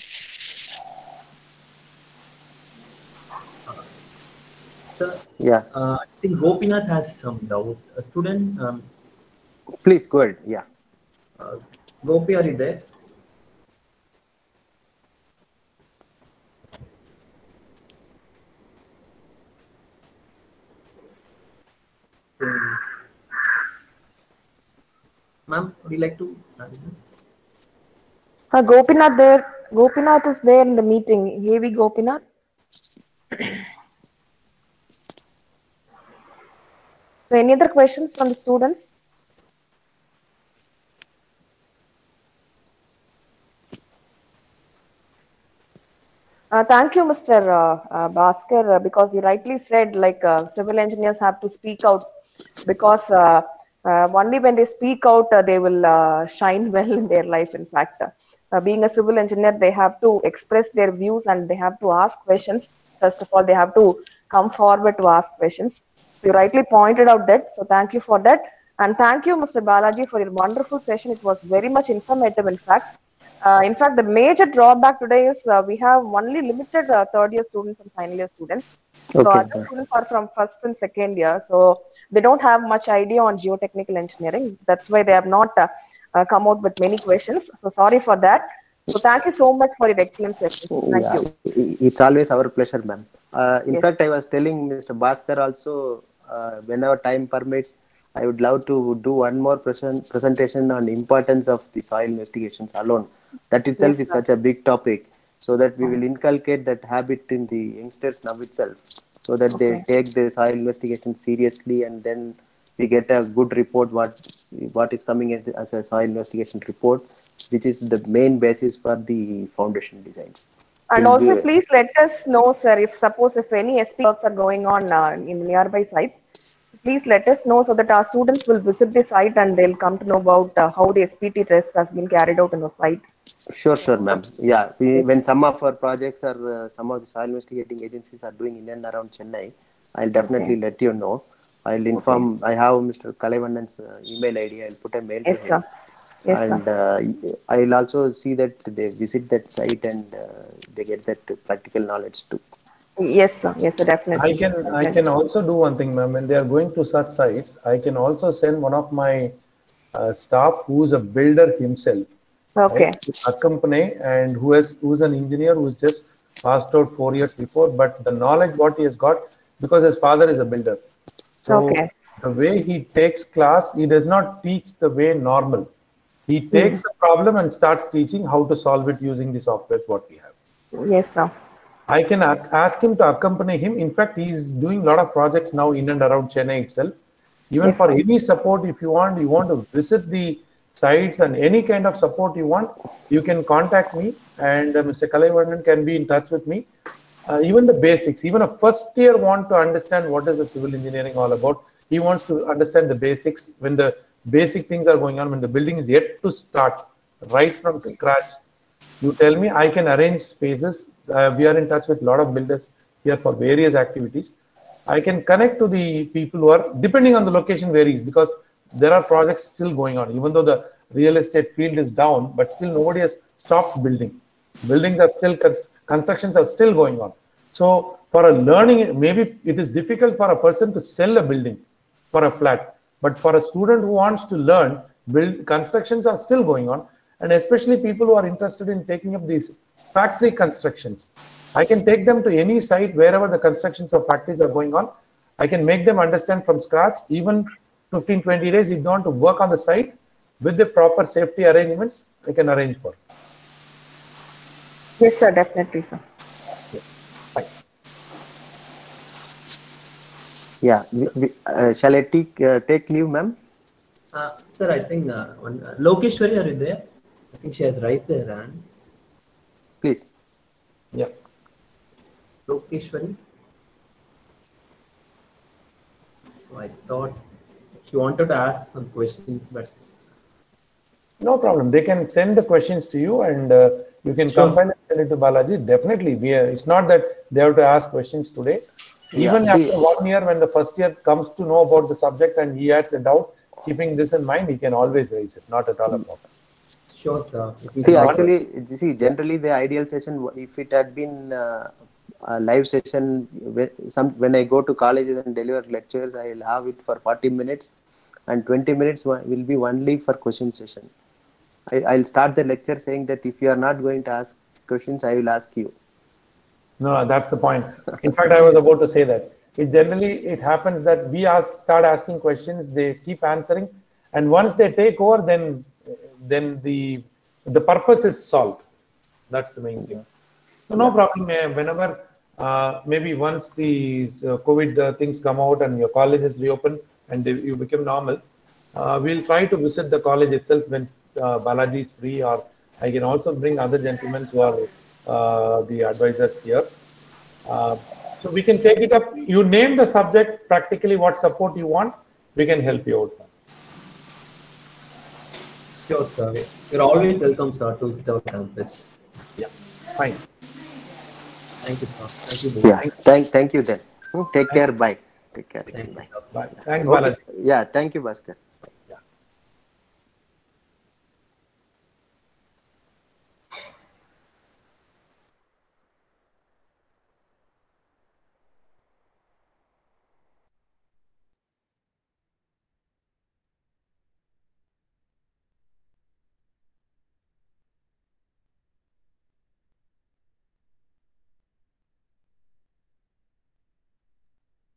Sir, Yeah, uh, I think Gopinath has some doubt. A student, um, please go ahead. Yeah. uh, Gopi, are you there? Um, Ma'am, would you like to? Uh, Gopinath there. Gopinath is there in the meeting. Here we Gopinath. So any other questions from the students? Uh, thank you, Mister Uh, uh, Bhaskar, uh, because you rightly said, like uh, civil engineers have to speak out, because uh, uh, only when they speak out, uh, they will uh, shine well in their life. In fact, uh, being a civil engineer, they have to express their views and they have to ask questions. First of all, they have to come forward to ask questions. So you rightly pointed out that. So thank you for that. And thank you, Mister Balaji, for your wonderful session. It was very much informative, in fact. Uh, in fact, the major drawback today is uh, we have only limited uh, third year students and final year students. So Okay. other students are from first and second year. So they don't have much idea on geotechnical engineering. That's why they have not uh, uh, come out with many questions. So sorry for that. So thank you so much for your excellent session. Thank Yeah, you. i- it's always our pleasure, ma'am. Uh, in Yes. fact, I was telling Mister Bhaskar also, uh, whenever time permits, I would love to do one more present, presentation on importance of the soil investigations alone. That itself Yes, is sir. such a big topic, so that we will inculcate that habit in the youngsters now itself, so that they Okay. take the soil investigation seriously, and then we get a good report what what is coming as as a soil investigation report, which is the main basis for the foundation designs. And Will also, be- please let us know, sir, if suppose if any S P works are going on uh, in nearby sites, please let us know so that our students will visit the site and they'll come to know about uh, how the S P T test has been carried out in the site. Sure, sure, ma'am. Yeah, we, when some of our projects are, uh, some of the soil investigating agencies are doing in and around Chennai, I'll definitely Okay. let you know. I'll inform, I have Mister Kalaivanan's uh, email I D, I'll put a mail to Yes, him. sir. Yes, sir. And uh, I'll also see that they visit that site and uh, they get that practical knowledge too. Yes, sir. Yes, sir. I Definitely. can I Okay. can also do one thing, ma'am. When they are going to such sites, I can also send one of my uh, staff who is a builder himself, Okay. right, to accompany, and who has who's an engineer who's just passed out four years before, but the knowledge what he has got because his father is a builder. So Okay. the way he takes class, he does not teach the way normal. He takes a problem and starts teaching how to solve it using the software what we have. Yes, sir. I can a- ask him to accompany him. In fact, he's doing a lot of projects now in and around Chennai itself. Even Yes, for sir. any support, if you want, you want to visit the sites and any kind of support you want, you can contact me, and uh, Mister Kalaivanan can be in touch with me. Uh, even the basics, even a first year want to understand what is the civil engineering all about. He wants to understand the basics when the basic things are going on, when the building is yet to start, right from scratch. You tell me, I can arrange spaces. Uh, we are in touch with a lot of builders here for various activities. I can connect to the people who are, depending on the location varies, because there are projects still going on, even though the real estate field is down, but still nobody has stopped building. Buildings are still, constructions are still going on. So for a learning, maybe it is difficult for a person to sell a building for a flat, but for a student who wants to learn, build constructions are still going on. And especially people who are interested in taking up these factory constructions. I can take them to any site wherever the constructions of factories are going on. I can make them understand from scratch, even fifteen, twenty days, if they want to work on the site with the proper safety arrangements, I can arrange for. Yes, sir. Definitely, sir. Yeah, we, we, uh, shall I take, uh, take leave, ma'am? Uh, sir, I think uh, one, uh, Lokeshwari, are you there? I think she has raised her hand. Please. Yeah. Lokeshwari. So I thought she wanted to ask some questions, but No problem. They can send the questions to you, and uh, you can Sure. compile and send send it to Balaji. Definitely, we are, it's not that they have to ask questions today. Even Yeah, see- after one year, when the first year comes to know about the subject and he has a doubt, keeping this in mind, he can always raise it. Not at all a problem. Sure, sir. It is See, not- actually, you see, generally the ideal session, if it had been uh, a live session, when, some, when I go to colleges and deliver lectures, I will have it for forty minutes and twenty minutes wa- will be only for question session. I, I'll start the lecture saying that if you are not going to ask questions, I will ask you. No, that's the point. In fact, I was about to say that. It generally, it happens that we ask, start asking questions, they keep answering, and once they take over, then then the the purpose is solved. That's the main thing. So no problem. eh, Whenever uh, maybe once the uh, COVID uh, things come out and your college is reopened and they, you become normal, uh, we'll try to visit the college itself when uh, Balaji is free, or I can also bring other gentlemen who are uh, the advisors here. Uh, so we can take it up. You name the subject, practically what support you want, we can help you out. Sure, sir. You're always welcome, sir, to visit our campus. Yeah, fine. Thank you, sir. Thank you both. Yeah, thank, thank you then. Hmm, Take care. Bye. Take care. Thank you, Bye. sir. Bye. Thanks, Okay. Balaji. Yeah, thank you, Bhaskar.